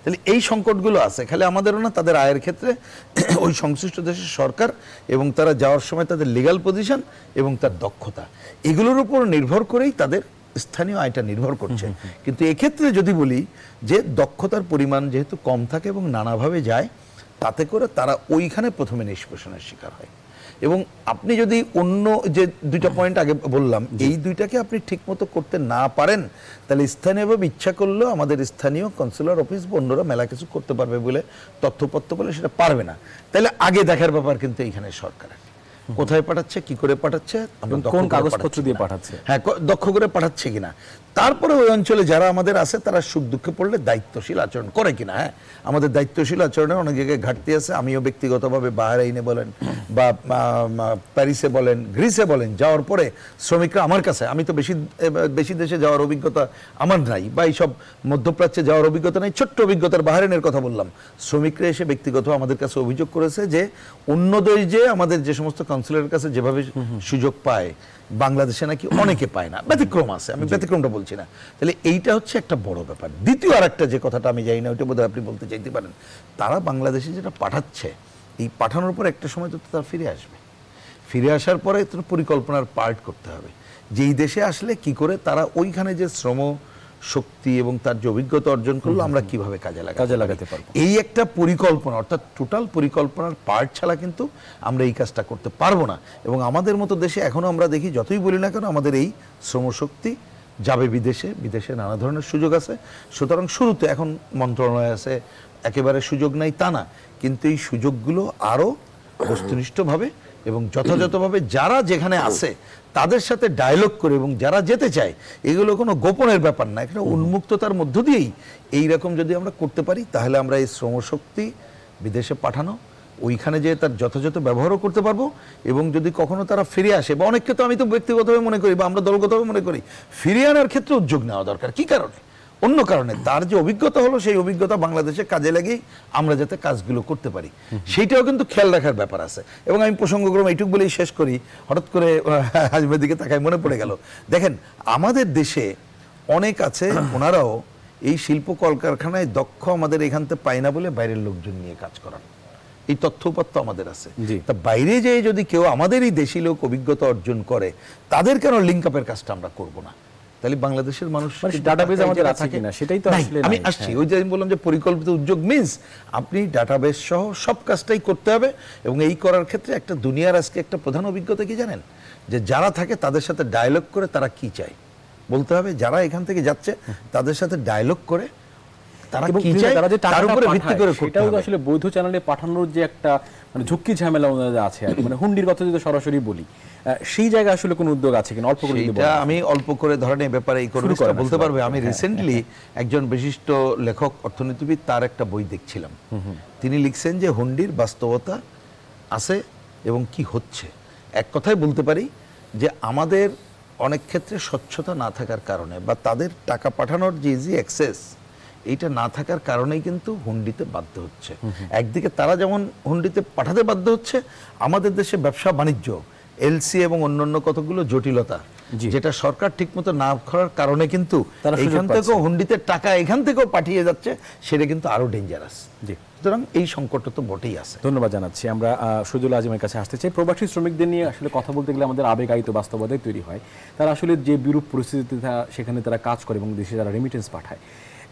তাহলে এই সংকটগুলো আছে, খালি আমাদেরও না, তাদের আয়ের ক্ষেত্রে ওই সংশ্লিষ্ট দেশের সরকার এবং তারা যাওয়ার সময় তাদের লিগ্যাল পজিশন এবং তার দক্ষতা, এগুলোর উপর নির্ভর করেই তাদের স্থানীয় আয়টা নির্ভর করছে। কিন্তু এক্ষেত্রে যদি বলি যে দক্ষতার পরিমাণ যেহেতু কম থাকে এবং নানাভাবে যায়, তাতে করে তারা ওইখানে প্রথমে নিষ্পেষণের শিকার হয়। এবং আপনি যদি অন্য যে দুইটা পয়েন্ট আগে বললাম, এই দুইটাকে আপনি ঠিকমতো করতে না পারেন, তাহলে স্থানীয়ভাবে ইচ্ছা করলেও আমাদের স্থানীয় কনসুলার অফিস বা অন্যরা মেলা কিছু করতে পারবে বলে, তথ্যপত্র বলে সেটা পারবে না। তাহলে আগে দেখার ব্যাপার কিন্তু এইখানে সরকারের, কোথায় পাঠাচ্ছে, কি করে পাঠাচ্ছে, কোন কাগজপত্র দিয়ে পাঠাচ্ছে, হ্যাঁ দক্ষ করে পাঠাচ্ছে কিনা, তারপরে ওই অঞ্চলে যারা আমাদের আছে তারা সুখ দুঃখে পড়লে দায়িত্বশীল আচরণ করে কিনা। হ্যাঁ, আমাদের দায়িত্বশীল আচরণের অনেক জায়গায় ঘাটতি আছে। আমিও ব্যক্তিগতভাবে বাহরাইনে বলেন বা প্যারিসে বলেন, গ্রিসে বলেন, যাওয়ার পরে শ্রমিকরা আমার কাছে, আমি তো বেশি দেশে যাওয়ার অভিজ্ঞতা আমার নাই, বা এইসব মধ্যপ্রাচ্যে যাওয়ার অভিজ্ঞতা নাই, ছোট্ট অভিজ্ঞতার বাহরাইনের কথা বললাম। শ্রমিকরা এসে ব্যক্তিগত আমাদের কাছে অভিযোগ করেছে যে অন্য দেশ যে আমাদের যে সমস্ত কনসুলের কাছে যেভাবে সুযোগ পায়, বাংলাদেশে নাকি অনেকে পায় না। ব্যতিক্রম আছে, আমি ব্যতিক্রমটা বলছি না। তাহলে এইটা হচ্ছে একটা বড় ব্যাপার। দ্বিতীয় আর একটা যে কথাটা আমি জানি না, ওইটা বোধহয় আপনি বলতে চাইতে পারেন, তারা বাংলাদেশে যেটা পাঠাচ্ছে, এই পাঠানোর পর একটা সময় তো তারা ফিরে আসবে। ফিরে আসার পরে তো পরিকল্পনার পার্ট করতে হবে, যেই দেশে আসলে কি করে তারা ওইখানে যে শ্রম শক্তি এবং তার যে অভিজ্ঞতা অর্জন করলো আমরা কিভাবে কাজে লাগাতে পারবো, এই একটা পরিকল্পনা, অর্থাৎ টোটাল পরিকল্পনার পার্ট ছাড়া কিন্তু আমরা এই কাজটা করতে পারবো না। এবং আমাদের মতো দেশে এখনো আমরা দেখি, যতই বলি না কেন, আমাদের এই শ্রমশক্তি যাবে বিদেশে, বিদেশে নানা ধরনের সুযোগ আছে। সুতরাং শুরুতে এখন মন্ত্রণালয় আছে, একেবারে সুযোগ নাই তা না, কিন্তু এই সুযোগগুলো আরও বস্তুনিষ্ঠভাবে এবং যথাযথভাবে যারা যেখানে আছে তাদের সাথে ডায়লগ করে, এবং যারা যেতে চায়, এগুলো কোনো গোপনের ব্যাপার না, একটা উন্মুক্ততার মধ্য দিয়েই এইরকম যদি আমরা করতে পারি, তাহলে আমরা এই শ্রমশক্তি বিদেশে পাঠানো, ওইখানে যে তার যথাযথ ব্যবহারও করতে পারবো। এবং যদি কখনো তারা ফিরে আসে, বা অনেককে তো আমি তো ব্যক্তিগতভাবে মনে করি বা আমরা দলগতভাবে মনে করি, ফিরিয়ে আনার ক্ষেত্রে উদ্যোগ নেওয়া দরকার। কি কারণে? অন্য কারণে, তার যে অভিজ্ঞতা হলো সেই অভিজ্ঞতা বাংলাদেশে কাজে লাগিয়ে আমরা যাতে কাজগুলো করতে পারি, সেইটাও কিন্তু খেয়াল রাখার ব্যাপার আছে। এবং আমি প্রসঙ্গক্রমে এইটুকু বলেই শেষ করি, হঠাৎ করে হাজমের দিকে তাকায় মনে পড়ে গেল, দেখেন আমাদের দেশে অনেক আছে, ওনারাও এই শিল্প কলকারখানায় দক্ষ আমাদের এখান থেকে পায় না বলে বাইরের লোকজন নিয়ে কাজ করান, এই তথ্য উপাত্ত আমাদের আছে। তা বাইরে যেয়ে যদি কেউ আমাদেরই দেশি লোক অভিজ্ঞতা অর্জন করে, তাদের কেন লিঙ্ক আপের কাজটা আমরা করবো না? তাহলে বাংলাদেশের মানুষ ডাটাবেজ আমাদের আছে কিনা সেটাই তো আসলে আমি আসছি। ওই যে আমি বললাম যে পরিকল্পিত উদ্যোগ মিন্স আপনি ডাটাবেজ সহ সব কাজটাই করতে হবে। এবং এই করার ক্ষেত্রে একটা দুনিয়ার আজকে একটা প্রধান অভিজ্ঞতা কি জানেন, যে যারা থাকে তাদের সাথে ডায়লগ করে তারা কি চায় বলতে হবে। যারা এখান থেকে যাচ্ছে তাদের সাথে ডায়লগ করে তারা কি চায়, তার উপরে ভিত্তি করে সেটাও আসলে বৈধ চ্যানেলে পাঠানোর যে একটা মানে ঝুঁকি ঝামেলা আছে আর কি, মানে হুন্ডির কথা যদি সরাসরি বলি, সেই জায়গায় আসলে কোন উদ্যোগ আছে কিনা অল্প করে এটা আমি অল্প করে ধরেন এই ব্যাপারে ইকোনমিস্টরা বলতে পারবে। আমি রিসেন্টলি একজন বিশিষ্ট লেখক অর্থনীতিবিদ তার একটা বই দেখছিলাম, তিনি লিখছেন যে হুন্ডির বাস্তবতা আছে এবং কি হচ্ছে। এক কথায় বলতে পারি যে আমাদের অনেক ক্ষেত্রে স্বচ্ছতা না থাকার কারণে বা তাদের টাকা পাঠানোর যে ইজি অ্যাক্সেস এইটা না থাকার কারণেই কিন্তু হুন্ডিতে বাধ্য হচ্ছে। একদিকে তারা যেমন হুন্ডিতে পাঠাতে বাধ্য হচ্ছে, আমাদের দেশে ব্যবসা বাণিজ্য এলসি এবং অন্যান্য কতগুলো জটিলতা যেটা সরকার ঠিকমতো না করার কারণে কিন্তু এখান থেকেও হুন্ডিতে টাকা এখান থেকেও পাঠিয়ে যাচ্ছে, সেটা কিন্তু আরো ডেঞ্জারাস। সুতরাং এই সংকটটা তো বটেই আছে। ধন্যবাদ জানাচ্ছি। আমরা শহীদুল আজিমের কাছে আসতে চাই। প্রবাসী শ্রমিকদের নিয়ে আসলে কথা বলতে গেলে আমাদের আবেগায়িত বাস্তবতাই তৈরি হয়। তারা আসলে যে বিরূপ পরিস্থিতিতে সেখানে তারা কাজ করে এবং দেশে যারা রেমিটেন্স পাঠায়,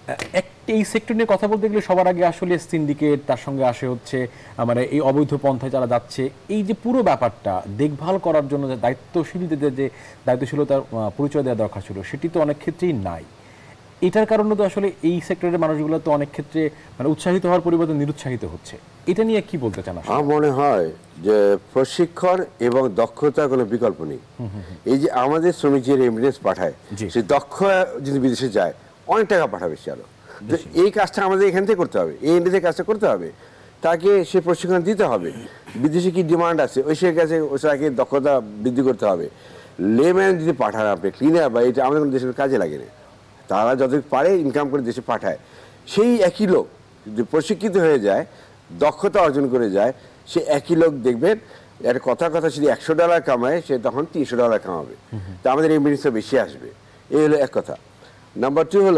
এই সেক্টর নিয়ে কথা বলতে গেলে সবার আগে আসলে সিন্ডিকেট, তার সঙ্গে আসে হচ্ছে মানে এই অবৈধ পন্থায় যারা যাচ্ছে, এই যে পুরো ব্যাপারটা দেখভাল করার জন্য যে দায়িত্বশীলদের যে দায়িত্বশীলতার পরিচয় দেওয়া দরকার ছিল, সেটি তো অনেক ক্ষেত্রেই নাই। এটার কারণে তো আসলে এই সেক্টরের মানুষগুলো তো অনেক ক্ষেত্রে মানে উৎসাহিত হওয়ার পরিবর্তে নিরুৎসাহিত হচ্ছে। এটা নিয়ে কি বলতে চান? আমার মনে হয় যে প্রশিক্ষণ এবং দক্ষতার কোনো বিকল্প নেই। এই যে আমাদের শ্রমিক যে রেমিটেন্স পাঠায়, সে দক্ষ যদি বিদেশে যায় অনেক টাকা পাঠাবে সে আরো। এই কাজটা আমাদের এখান থেকে করতে হবে, এই এন্ডে থেকে কাজটা করতে হবে, তাকে সে প্রশিক্ষণ দিতে হবে। বিদেশে কি ডিমান্ড আছে ওই সে কাছে তাকে দক্ষতা বৃদ্ধি করতে হবে। লেম্যান যদি পাঠান আপনি ক্লিনার বা এটা আমাদের কোনো দেশের কাজে লাগে না, তারা যত পারে ইনকাম করে দেশে পাঠায়। সেই একই লোক যদি প্রশিক্ষিত হয়ে যায়, দক্ষতা অর্জন করে যায়, সে একই লোক দেখবেন একটা কথা যদি $100 কামায় সে তখন $300 কামাবে। তা আমাদের এই মিনিটটা বেশি আসবে। এই হলো এক কথা। নাম্বার 2 হলো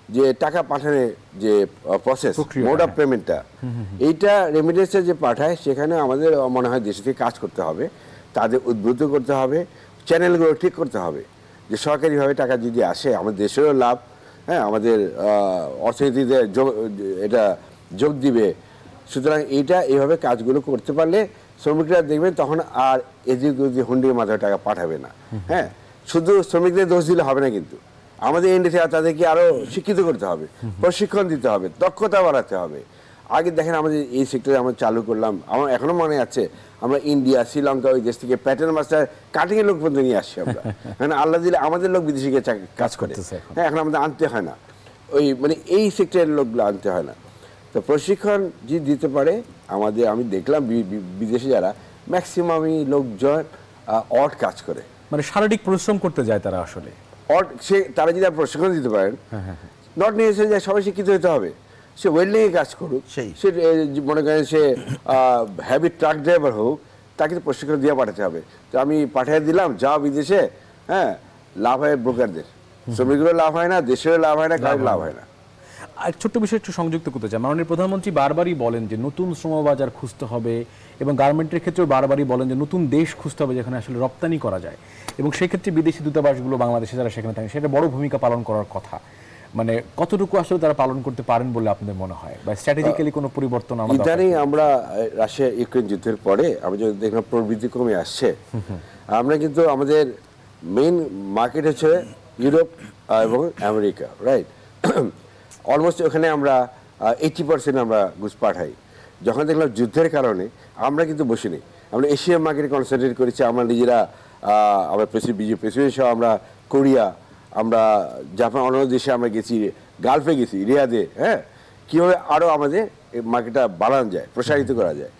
যে টাকা পাঠানোর যে প্রসেস, মোড অফ পেমেন্টটা, এইটা রেমিটেন্সে যে পাঠায় সেখানে আমাদের মনে হয় দেশ থেকে কাজ করতে হবে, তাদের উদ্বুদ্ধ করতে হবে, চ্যানেলগুলো ঠিক করতে হবে যে সরকারিভাবে টাকা যদি আসে আমাদের দেশেরও লাভ, হ্যাঁ, আমাদের অর্থনীতিতে এটা যোগ দিবে। সুতরাং এইটা এইভাবে কাজগুলো করতে পারলে শ্রমিকরা দেখবেন তখন আর এদিক ওদিক হুন্ডির মাথায় টাকা পাঠাবে না। হ্যাঁ, শুধু শ্রমিকদের দোষ দিলে হবে না, কিন্তু আমাদের এন্ডে থেকে তাদেরকে আরও শিক্ষিত করতে হবে, প্রশিক্ষণ দিতে হবে, দক্ষতা বাড়াতে হবে। আগে দেখেন আমাদের এই সেক্টরে আমরা চালু করলাম, আমার এখনো মনে আছে আমরা ইন্ডিয়া, শ্রীলঙ্কা, ওই দেশ থেকে প্যাটার্ন মাস্টার কাটিংয়ের লোক পর্যন্ত নিয়ে আসছি আমরা। মানে আল্লাহ দিলে আমাদের লোক বিদেশি গিয়ে কাজ করে। হ্যাঁ, এখন আমাদের আনতে হয় না, ওই মানে এই সেক্টরের লোকগুলো আনতে হয় না। তো প্রশিক্ষণ যদি দিতে পারে আমাদের, আমি দেখলাম বিদেশে যারা ম্যাক্সিমামই লোকজন অড কাজ করে, মানে শারীরিক পরিশ্রম করতে যায় তারা আসলে অড, তারা যদি প্রশিক্ষণ দিতে পারেন, নট নেসেসারি যে সবাই শিক্ষিত হতে হবে, সে ওয়েল্ডিংয়ে কাজ করুক, সে মনে করেন সে হ্যাভি ট্রাক ড্রাইভার হোক, তাকে তো প্রশিক্ষণ দিয়ে পাঠাতে হবে। তো আমি পাঠিয়ে দিলাম, যাও বিদেশে, হ্যাঁ, লাভ হয় ব্রোকারদের, শ্রমিকদেরও লাভ হয় না, দেশেরও লাভ হয় না, কারোর লাভ হয় না। আর ছোট্ট বিষয় একটু সংযুক্ত করতে চাই, মাননীয় প্রধানমন্ত্রী বারবারই বলেন যে নতুন শ্রমবাজার খুঁজতে হবে, এবং গার্মেন্টের ক্ষেত্রেও বারবারই বলেন যে নতুন দেশ খুঁজতে হবে যেখানে আসলে রপ্তানি করা যায়, এবং সেক্ষেত্রে বিদেশি দূতাবাসগুলো বাংলাদেশে যারা সেখানে থাকে সেটা বড় ভূমিকা পালন করার কথা। মানে কতটুকু আসলে তারা পালন করতে পারেন বলে আপনাদের মনে হয়, বা স্ট্র্যাটেজিক্যালি কোনো পরিবর্তন? ইদানিং আমরা রাশিয়া ইউক্রেন যুদ্ধের পরে আমরা যদি দেখলাম প্রবৃদ্ধি কমে আসছে, আমরা কিন্তু আমাদের মেইন মার্কেট হচ্ছে ইউরোপ এবং আমেরিকা, রাইট? অলমোস্ট ওখানে আমরা 80% আমরা গুডস পাঠাই। যখন দেখলাম যুদ্ধের কারণে আমরা কিন্তু বসিনি, আমরা এশিয়ান মার্কেটে কনসেন্ট্রেট করেছি। আমরা নিজেরা আমরা প্রেসিডেন্ট সহ আমরা কোরিয়া, আমরা জাপান, অন্য দেশে আমরা গেছি, গালফে গেছি, রিয়াদে। হ্যাঁ, কীভাবে আরও আমাদের মার্কেটটা বাড়ানো যায়, প্রসারিত করা যায়।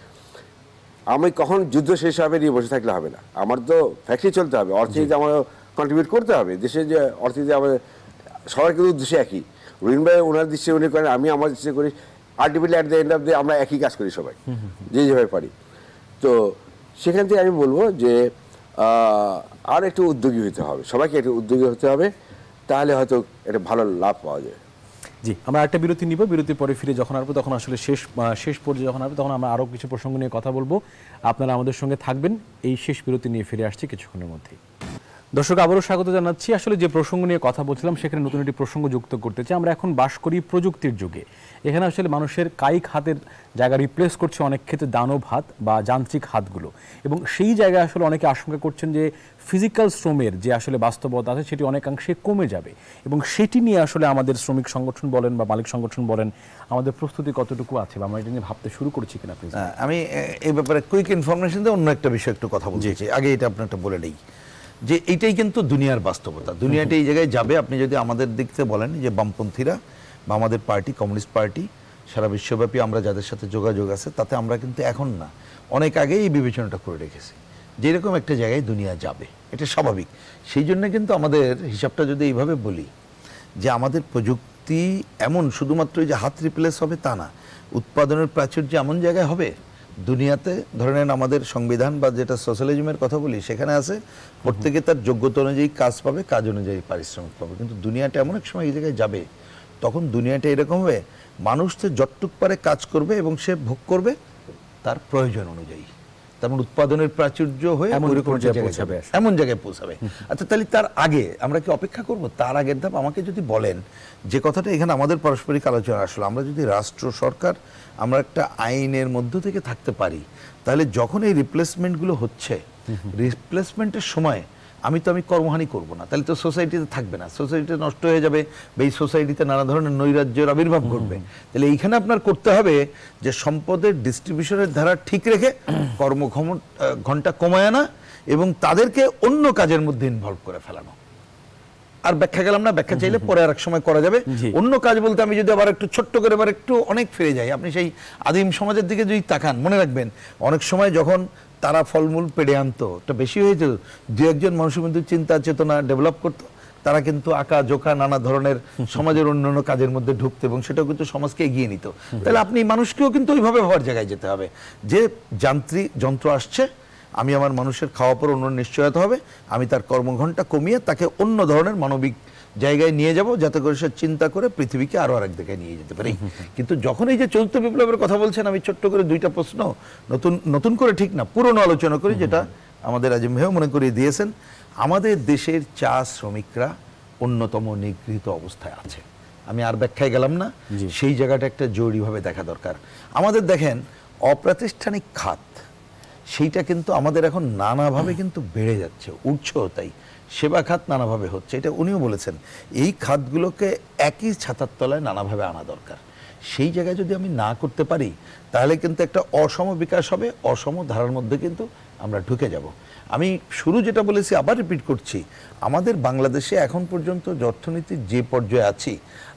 আমি কখন যুদ্ধ শেষ হবে নিয়ে বসে থাকলে হবে না, আমার তো ফ্যাক্টরি চলতে হবে, অর্থনীতি আমার কন্ট্রিবিউট করতে হবে। দেশের যে অর্থনীতি আমাদের সবার কিন্তু উদ্দেশ্য একই, রুইন ভাই ওনার দৃষ্টি উনি করেন, আমি আমার দৃষ্টি করি, ultimately at the end of the আমরা একই কাজ করি সবাই, যে যেভাবে পারি। তো সেখান থেকে আমি বলবো যে আর একটু উদ্যোগী হতে হবে, সবাইকে একটু উদ্যোগী হতে হবে, তাহলে হয়তো একটা ভালো লাভ পাওয়া যায়। জি, আমরা একটা বিরতি নিব, বিরতির পরে ফিরে যখন আসবো তখন আসলে শেষ পর্যায়ে যখন আসবে তখন আমরা আরও কিছু প্রসঙ্গ নিয়ে কথা বলবো। আপনারা আমাদের সঙ্গে থাকবেন, এই শেষ বিরতি নিয়ে ফিরে আসছি কিছুক্ষণের মধ্যেই। দর্শক, আবারও স্বাগত জানাচ্ছি। আসলে যে প্রসঙ্গ নিয়ে কথা বলছিলাম সেখানে নতুন একটি প্রসঙ্গ যুক্ত করতে চাই। আমরা এখন বাস করি প্রযুক্তির যুগে, এখানে আসলে মানুষের কায়িক হাতের জায়গা রিপ্লেস করছে অনেক ক্ষেত্রে দানব হাত বা যান্ত্রিক হাতগুলো, এবং সেই জায়গায় আসলে অনেকে আশঙ্কা করছেন যে ফিজিক্যাল শ্রমের যে আসলে বাস্তবতা আছে সেটি অনেকাংশে কমে যাবে, এবং সেটি নিয়ে আসলে আমাদের শ্রমিক সংগঠন বলেন বা মালিক সংগঠন বলেন, আমাদের প্রস্তুতি কতটুকু আছে বা আমরা এটা নিয়ে ভাবতে শুরু করেছি কিনা? প্লিজ। আমি এই ব্যাপারে কুইক ইনফরমেশন দিয়ে অন্য একটা বিষয় একটু কথা বলছি। আগে এটা আপনারটা বলে নেই যে এইটাই কিন্তু দুনিয়ার বাস্তবতা, দুনিয়াটা এই জায়গায় যাবে। আপনি যদি আমাদের দিক থেকে বলেন যে বামপন্থীরা বা আমাদের পার্টি, কমিউনিস্ট পার্টি, সারা বিশ্বব্যাপী আমরা যাদের সাথে যোগাযোগ আছে, তাতে আমরা কিন্তু এখন না, অনেক আগেই এই বিবেচনাটা করে রেখেছি যেরকম একটা জায়গায় দুনিয়া যাবে, এটা স্বাভাবিক। সেই জন্য কিন্তু আমাদের হিসাবটা যদি এইভাবে বলি যে আমাদের প্রযুক্তি এমন শুধুমাত্র যে হাত রিপ্লেস হবে তা না, উৎপাদনের প্রাচুর্য এমন জায়গায় হবে দুনিয়াতে। ধরে নেন আমাদের সংবিধান বা যেটা সোশ্যালিজমের কথা বলি, সেখানে আছে প্রত্যেকে তার যোগ্যতা অনুযায়ী কাজ পাবে, কাজ অনুযায়ী পারিশ্রমিক পাবে। কিন্তু দুনিয়াটা এমন এক সময় এই জায়গায় যাবে, তখন দুনিয়াটা এরকম হবে, মানুষ তো যতটুক পারে কাজ করবে এবং সে ভোগ করবে তার প্রয়োজন অনুযায়ী। তেমন উৎপাদনের প্রাচুর্য হয়ে এমন জায়গায় পৌঁছাবে। আচ্ছা, তাহলে তার আগে আমরা কি অপেক্ষা করব? তার আগের ধাপ আমাকে যদি বলেন, যে কথাটা এখানে আমাদের পারস্পরিক আলোচনা আসলে, আমরা যদি রাষ্ট্র সরকার আমরা একটা আইনের মধ্য থেকে থাকতে পারি, তাহলে যখন এই রিপ্লেসমেন্টগুলো হচ্ছে, রিপ্লেসমেন্টের সময় আমি কর্মহানি করব না, তাহলে তো সোসাইটিতে থাকবে না, সোসাইটি নষ্ট হয়ে যাবে, এই সোসাইটিতে নানা ধরনের নৈরাজ্যের আবির্ভাব ঘটবে। তাহলে এইখানে আপনার করতে হবে যে সম্পদের ডিস্ট্রিবিউশনের ধারা ঠিক রেখে ঘন্টা কমায় আনা এবং তাদেরকে অন্য কাজের মধ্যে ইনভলভ করে ফেলানো। আর ব্যাখ্যা গেলাম না, ব্যাখ্যা চাইলে পরে আর এক সময় করা যাবে। অন্য কাজ বলতে আমি যদি আবার একটু ছোট্ট করে আবার একটু অনেক ফিরে যাই, আপনি সেই আদিম সমাজের দিকে যদি তাকান, মনে রাখবেন অনেক সময় যখন তারা ফলমূল পেড়ে আনতো, এটা বেশি হয়েছে, দু একজন মানুষের মধ্যে চিন্তা চেতনা ডেভেলপ করতো, তারা কিন্তু আঁকা জোকা নানা ধরনের সমাজের অন্যান্য কাজের মধ্যে ঢুকতো এবং সেটাও কিন্তু সমাজকে এগিয়ে নিত। তাহলে আপনি মানুষকেও কিন্তু ওইভাবে হওয়ার জায়গায় যেতে হবে যে যান্ত্রিক যন্ত্র আসছে, আমি আমার মানুষের খাওয়া পর অন্য নিশ্চয়তা হবে, আমি তার কর্মঘণ্টা কমিয়ে তাকে অন্য ধরনের মানবিক জায়গায় নিয়ে যাব, যাতে করে সে চিন্তা করে পৃথিবীকে আরো আরেক জায়গায় নিয়ে যেতে পারে। কিন্তু যখন এই যে চতুর্থ বিপ্লবের কথা বলছেন, আমি ছোট্ট করে দুইটা প্রশ্ন নতুন করে ঠিক না, পুরনো আলোচনা করি, যেটা আমাদের আজিম ভাইও মনে করিয়ে দিয়েছেন। আমাদের দেশের চা শ্রমিকরা অন্যতম নিগৃহীত অবস্থায় আছে। আমি আর ব্যাখ্যায় গেলাম না, সেই জায়গাটা একটা জরুরিভাবে দেখা দরকার। আমাদের দেখেন অপ্রাতিষ্ঠানিক খাত, সেইটা কিন্তু আমাদের এখন নানাভাবে কিন্তু বেড়ে যাচ্ছে, উঠছেও তাই। সেবা খাত নানাভাবে হচ্ছে, এটা উনিও বলেছেন। এই খাতগুলোকে একই ছাতার তলায় নানাভাবে আনা দরকার। সেই জায়গায় যদি আমি না করতে পারি, তাহলে কিন্তু একটা অসম বিকাশ হবে, অসম ধারার মধ্যে কিন্তু আমরা ঢুকে যাব। আমি শুরু যেটা বলেছি আবার রিপিট করছি, আমাদের বাংলাদেশে এখন পর্যন্ত অর্থনীতির যে পর্যায়ে আছি,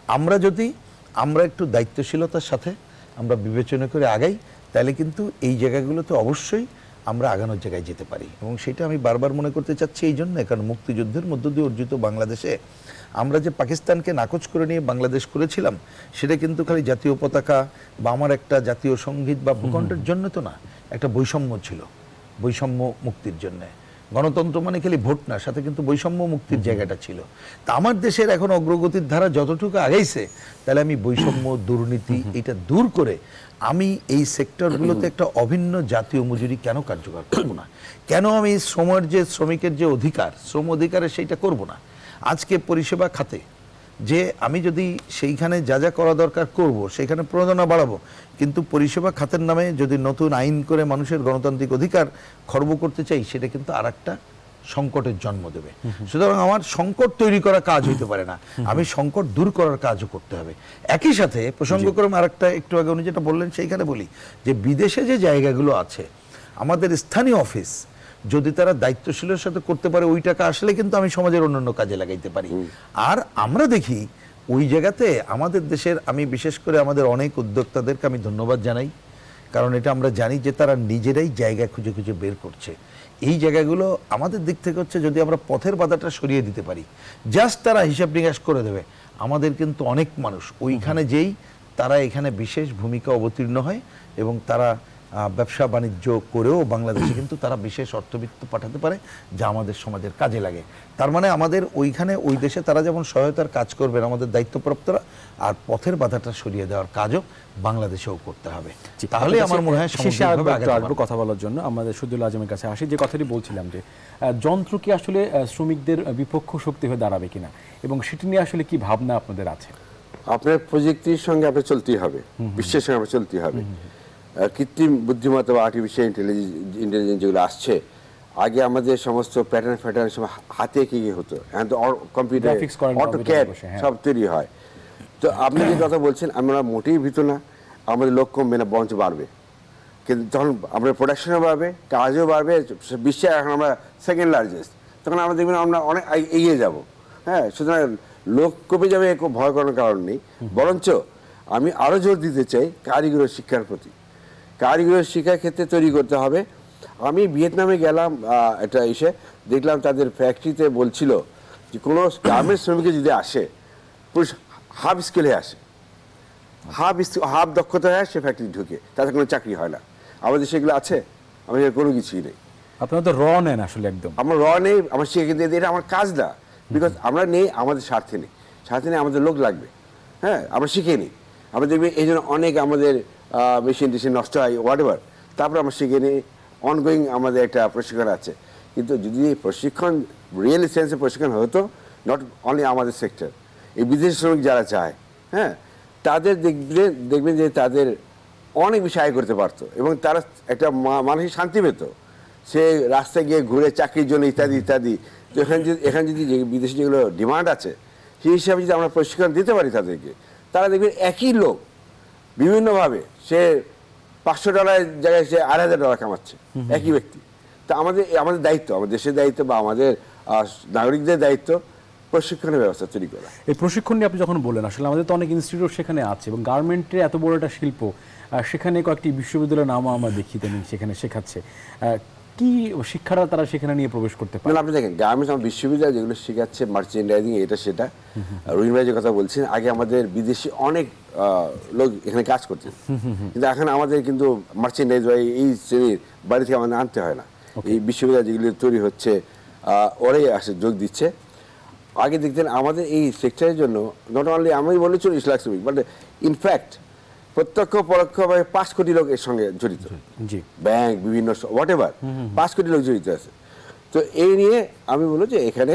আমরা একটু দায়িত্বশীলতার সাথে আমরা বিবেচনা করে আগাই, তাহলে কিন্তু এই জায়গাগুলোতে অবশ্যই আমরা আগানোর জায়গায় যেতে পারি। এবং সেটা আমি বারবার মনে করতে চাচ্ছি এই জন্য, কারণ মুক্তিযুদ্ধের মধ্য দিয়ে অর্জিত বাংলাদেশে আমরা যে পাকিস্তানকে নাকচ করে নিয়ে বাংলাদেশ করেছিলাম, সেটা কিন্তু খালি জাতীয় পতাকা বা আমার একটা জাতীয় সঙ্গীত বা ভূখণ্ডের জন্য তো না, একটা বৈষম্য ছিল, বৈষম্য মুক্তির জন্য। গণতন্ত্র মানে খালি ভোট না, সাথে কিন্তু বৈষম্য মুক্তির জায়গাটা ছিল। তা আমার দেশের এখন অগ্রগতির ধারা যতটুকু আগাইছে, তাহলে আমি বৈষম্য, দুর্নীতি এটা দূর করে আমি এই সেক্টরগুলোতে একটা অভিন্ন জাতীয় মজুরি কেন কার্যকর করব না? কেন আমি শ্রমিকের যে অধিকার, শ্রম অধিকারের সেইটা করব না? আজকে পরিষেবা খাতে যে আমি যদি সেইখানে যা যা করা দরকার করব, সেখানে প্রণোদনা বাড়াবো, কিন্তু পরিষেবা খাতের নামে যদি নতুন আইন করে মানুষের গণতান্ত্রিক অধিকার খর্ব করতে চাই, সেটা কিন্তু আর একটা সংকটের জন্ম দেবে। সুতরাং আমার সংকট তৈরি করা কাজ হইতে পারে না, আমি সংকট দূর করার কাজও করতে হবে। একই সাথে প্রসঙ্গক্রমে আরেকটা, একটু আগে উনি যেটা বললেন সেইখানে বলি যে বিদেশে যে জায়গাগুলো আছে, আমাদের স্থানীয় অফিস যদি তারা দায়িত্বশীলের সাথে করতে পারে, ওই টাকা আসলে কিন্তু আমি সমাজের অন্যান্য কাজে লাগাইতে পারি। আর আমরা দেখি ওই জায়গাতে আমাদের দেশের, আমি বিশেষ করে আমাদের অনেক উদ্যোক্তাদেরকে আমি ধন্যবাদ জানাই, কারণ এটা আমরা জানি যে তারা নিজেরাই জায়গা খুঁজে খুঁজে বের করছে। এই জায়গাগুলো আমাদের দিক থেকে হচ্ছে, যদি আমরা পথের বাধাটা সরিয়ে দিতে পারি, জাস্ট তারা হিসাব নিকাশ করে দেবে, আমাদের কিন্তু অনেক মানুষ ওইখানে যেই তারা এখানে বিশেষ ভূমিকা অবতীর্ণ হয়, এবং তারা ব্যবসা বাণিজ্য করেও বাংলাদেশে কিন্তু তারা বিশেষ অর্থবিত্ত পাঠাতে পারে, যা আমাদের সমাজের কাজে লাগে। তার মানে আমাদের ওইখানে ওই দেশে তারা যেমন সহায়তার কাজ করবেন আমাদের দায়িত্বপ্রাপ্তরা, আর পথের বাধাটা সরিয়ে দেওয়ার কাজও বাংলাদেশেও করতে হবে। তাহলে আমার মনে হয় কথা বলার জন্য আমাদের সদুল আজমের কাছে আসি, যে কথাটি বলছিলাম যে যন্ত্র কি আসলে শ্রমিকদের বিপক্ষ শক্তি হয়ে দাঁড়াবে কিনা, এবং সেটি নিয়ে আসলে কি ভাবনা আপনাদের আছে? আপনার প্রযুক্তির সঙ্গে আপনার চলতেই হবে, বিশ্বের সঙ্গে আপনার চলতেই হবে। কৃত্রিম বুদ্ধিমত্তা বা আর্টিফিশিয়াল ইন্টেলিজেন্স যেগুলো আসছে, আগে আমাদের সমস্ত প্যাটার্ন সব হাতে কি হতো, এখন তো কম্পিউটার, অটোক্যাড সব তৈরি হয়। তো আপনি যে কথা বলছেন, আমরা মোটেই ভীত না, আমাদের লক্ষ্য কমবে না, বরঞ্চ বাড়বে। কিন্তু তখন আমাদের প্রোডাকশনও বাড়বে, কাজও বাড়বে, বিশ্বে এখন আমরা সেকেন্ড লার্জেস্ট, তখন আমরা দেখবেন আমরা অনেক এগিয়ে যাব। হ্যাঁ, সুতরাং লোক কমে যাবে, ভয় করার কারণ নেই। বরঞ্চ আমি আরও জোর দিতে চাই কারিগরি শিক্ষার প্রতি। কারিগরি শিক্ষার ক্ষেত্রে তৈরি করতে হবে। আমি ভিয়েতনামে গেলাম, এটা এসে দেখলাম তাদের ফ্যাক্টরিতে বলছিল যে কোনো গার্মেন্টস শ্রমিক যদি আসে, পুরো হাফ স্কেলে আসে, হাফ দক্ষতা হয়, সে ফ্যাক্টরি ঢুকে, তাতে কোনো চাকরি হয় না। আমাদের সেগুলো আছে? আমাদের কোনো কিছুই নেই। আপনারা তো র নেন আসলে, একদম আমরা র নেই, আমার শিখে দিয়ে এটা আমার কাজ না, বিকজ আমরা নেই, আমাদের স্বার্থে নেই, আমাদের লোক লাগবে। হ্যাঁ, আমরা শিখে নিই, আমরা দেখবি এই জন্য অনেক আমাদের মেশিন টেশিন নষ্ট হয়, হোয়াট এভার, তারপরে আমরা শিখে নিই, অনগোয়িং আমাদের একটা প্রশিক্ষণ আছে। কিন্তু যদি এই প্রশিক্ষণ রিয়েল সেন্সে প্রশিক্ষণ হতো, নট অনলি আমাদের সেক্টর, এই বিদেশি শ্রমিক যারা চায়, হ্যাঁ, তাদের দেখবেন যে তাদের অনেক বেশি আয় করতে পারতো, এবং তারা একটা মানসিক শান্তি পেত। সে রাস্তায় গিয়ে ঘুরে চাকরির জন্য ইত্যাদি ইত্যাদি। তো এখানে যদি বিদেশি যেগুলো ডিমান্ড আছে, সেই হিসাবে যদি আমরা প্রশিক্ষণ দিতে পারি তাদেরকে, তারা দেখবেন একই লোক বিভিন্নভাবে, সে $500 জায়গায় সে $8,000 কামাচ্ছে, একই ব্যক্তি। তা আমাদের দায়িত্ব, আমাদের দেশের দায়িত্ব বা আমাদের নাগরিকদের দায়িত্ব প্রশিক্ষণের ব্যবস্থা তৈরি করা। এই প্রশিক্ষণ নিয়ে আপনি যখন বললেন, আসলে আমাদের তো অনেক ইনস্টিটিউট সেখানে আছে, এবং গার্মেন্টের এত বড় একটা শিল্প, সেখানে কয়েকটি বিশ্ববিদ্যালয়ের নামও আমরা দেখি সেখানে শেখাচ্ছে। কি শিক্ষাটা তারা সেখানে নিয়ে প্রবেশ করতে পারে? আপনি দেখেন গার্মেন্টস আমার বিশ্ববিদ্যালয় যেগুলো শেখাচ্ছে মার্চেন্ডাইজিং, এটা সেটা। রহিম ভাই যে কথা বলছেন, আগে আমাদের বিদেশি অনেক লোক এখানে কাজ করতেন, কিন্তু এখন আমাদের কিন্তু মার্চেন্ডাইজ বা এই শ্রেণীর বাড়ি থেকে আমাদের আনতে হয় না। এই বিশ্ববিদ্যালয় যেগুলো তৈরি হচ্ছে, ওরাই আসে, যোগ দিচ্ছে। আগে দেখতেন আমাদের এই সেক্টরের জন্য নট অনলি আমি বলি 40 লাখ শ্রমিক, বাট ইনফ্যাক্ট প্রত্যক্ষ পরোক্ষভাবে 5 কোটি লোক এর সঙ্গে জড়িত। জি, ব্যাংক বিভিন্ন হোয়াট এভার 5 কোটি লোক জড়িত আছে। তো এই নিয়ে আমি বলবো যে এখানে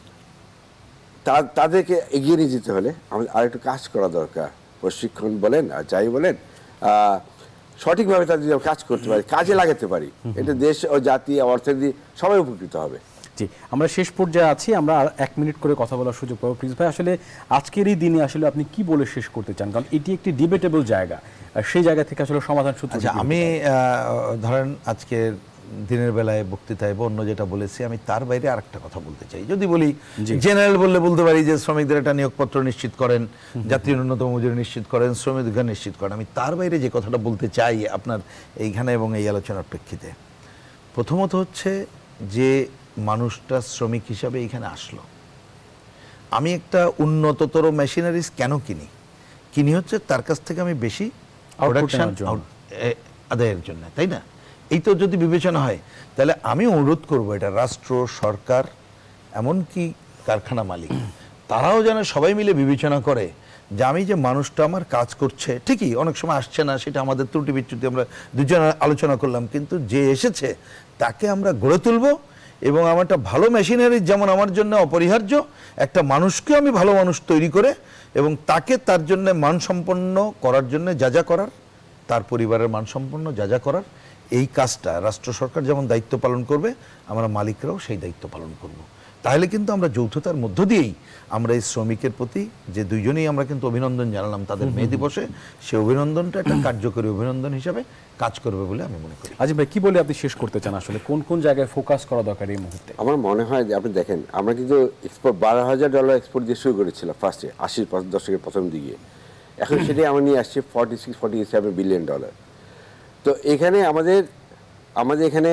তাদেরকে এগিয়ে নিয়ে যেতে হলে আমাদের আরেকটু কাজ করা দরকার। প্রশিক্ষণ বলেন আর যাই বলেন, সঠিকভাবে তাদের যদি কাজ করতে পারি, কাজে লাগাতে পারি, এটা দেশ ও জাতি অর্থনীতি সবাই উপকৃত হবে। জি, আমরা শেষ পর্যায়ে আছি, আমরা আর 1 মিনিট করে কথা বলার সুযোগ পাবো। প্রিন্স ভাই, আসলে আজকের এই দিনে আসলে আপনি কি বলে শেষ করতে চান? কারণ এটি একটি ডিবেটেবল জায়গা, সেই জায়গা থেকে আসলে সমাধান সূত্র। আচ্ছা, আমি ধরেন আজকের দিনের বেলায় বক্তৃতায় বা অন্য যেটা বলেছি, আমি তার বাইরে আরেকটা কথা বলতে চাই। যদি বলি জেনারেল বললে বলতে পারি যে শ্রমিকদের একটা নিয়োগপত্র নিশ্চিত করেন, জাতীয় ন্যূনতম মজুরি নিশ্চিত করেন, শ্রমিক অধিকার নিশ্চিত করেন। আমি তার বাইরে যে কথাটা বলতে চাই আপনার এইখানে এবং এই আলোচনার প্রেক্ষিতে, প্রথমত হচ্ছে যে মানুষটা শ্রমিক হিসাবে এইখানে আসলো, আমি একটা উন্নততর মেশিনারিজ কেন কিনি হচ্ছে তার কাছ থেকে আমি বেশি প্রোডাকশন আদায়ের জন্য, তাই না? এই তো যদি বিবেচনা হয়, তাহলে আমি অনুরোধ করব এটা রাষ্ট্র, সরকার, এমনকি কারখানা মালিক, তারাও যেন সবাই মিলে বিবেচনা করে যে আমি যে মানুষটা আমার কাজ করছে, ঠিকই অনেক সময় আসছে না, সেটা আমাদের ত্রুটি বিচ্যুতি, আমরা দুজনে আলোচনা করলাম, কিন্তু যে এসেছে তাকে আমরা গড়ে তুলব এবং আমার একটা ভালো মেশিনারি যেমন আমার জন্য অপরিহার্য, একটা মানুষকে আমি ভালো মানুষ তৈরি করে এবং তাকে তার জন্য মানসম্পন্ন করার জন্য যা যা করার, তার পরিবারের মানসম্পন্ন যা যা করার, এই কাজটা রাষ্ট্র সরকার যেমন দায়িত্ব পালন করবে, আমরা মালিকরাও সেই দায়িত্ব পালন করব। তাহলে কিন্তু আমরা যৌথতার মধ্য দিয়েই আমরা এই শ্রমিকের প্রতি যে দুইজনেই আমরা কিন্তু অভিনন্দন জানালাম তাদের মে দিবসে, সে অভিনন্দনটা একটা কার্যকরী অভিনন্দন হিসাবে কাজ করবে বলে আমি মনে করি। আজিম ভাই, কি বলে আপনি শেষ করতে চান? আসলে কোন কোন জায়গায় ফোকাস করা দরকার এই মুহূর্তে? আমার মনে হয় যে আপনি দেখেন, আমরা কিন্তু এক্সপোর্ট $12,000 এক্সপোর্ট দিয়ে শুরু করেছিলাম ফার্স্টে 80 দশকের প্রথম দিকে, এখন সেটাই আমরা নিয়ে আসছি $46-47 বিলিয়ন। তো এখানে আমাদের এখানে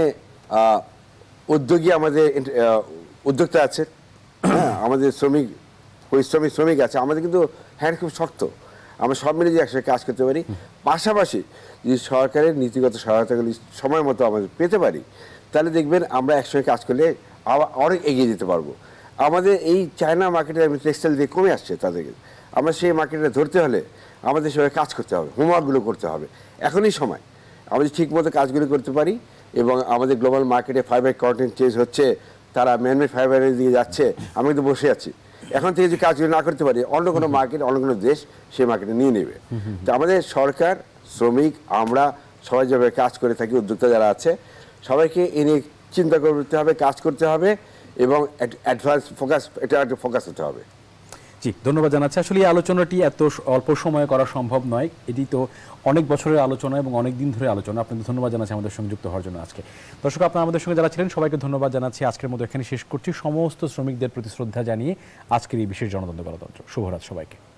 উদ্যোগী আমাদের উদ্যোক্তা আছে, আমাদের শ্রমিক আছে, আমাদের কিন্তু হ্যান্ড খুব শক্ত, আমরা সব মিলে যে একসাথে কাজ করতে পারি। পাশাপাশি যদি সরকারের নীতিগত সহায়তাগুলি সময় মতো আমাদের পেতে পারি, তাহলে দেখবেন আমরা একসঙ্গে কাজ করলে অনেক এগিয়ে যেতে পারবো। আমাদের এই চায়না মার্কেটে টেক্সটাইল দিয়ে কমে আসছে, তাদেরকে আমরা সেই মার্কেটে ধরতে হলে আমাদের সঙ্গে কাজ করতে হবে, হোমওয়ার্কগুলো করতে হবে। এখনই সময় আমরা ঠিকমতো কাজগুলো করতে পারি এবং আমাদের গ্লোবাল মার্কেটে ফাইবার কন্টেন্ট চেঞ্জ হচ্ছে, তারা ম্যানমেড ফাইবারের দিকে যাচ্ছে, আমি কিন্তু বসে আছি। এখন থেকে যে কাজগুলো না করতে পারি, অন্য কোনো মার্কেট, অন্য কোনো দেশ সেই মার্কেটে নিয়ে নেবে। তো আমাদের সরকার, শ্রমিক, আমরা সবাই যেভাবে কাজ করে থাকি, উদ্যোক্তা যারা আছে, সবাইকে এ নিয়ে চিন্তা করতে হবে, কাজ করতে হবে এবং অ্যাডভান্স ফোকাস হতে হবে। জি, ধন্যবাদ জানাচ্ছি। আসলে এই আলোচনাটি এত অল্প সময়ে করা সম্ভব নয়, এটি তো অনেক বছরের আলোচনা এবং অনেক দিন ধরে আলোচনা। আপনাদের ধন্যবাদ জানাচ্ছি আমাদের সঙ্গে যুক্ত হওয়ার জন্য। আজকে দর্শক, আপনারা আমাদের সঙ্গে যারা ছিলেন সবাইকে ধন্যবাদ জানাচ্ছি। আজকের মতো এখানে শেষ করছি। সমস্ত শ্রমিকদের প্রতি শ্রদ্ধা জানিয়ে আজকের এই বিশেষ জনতন্ত্র গণতন্ত্র। শুভরাত সবাইকে।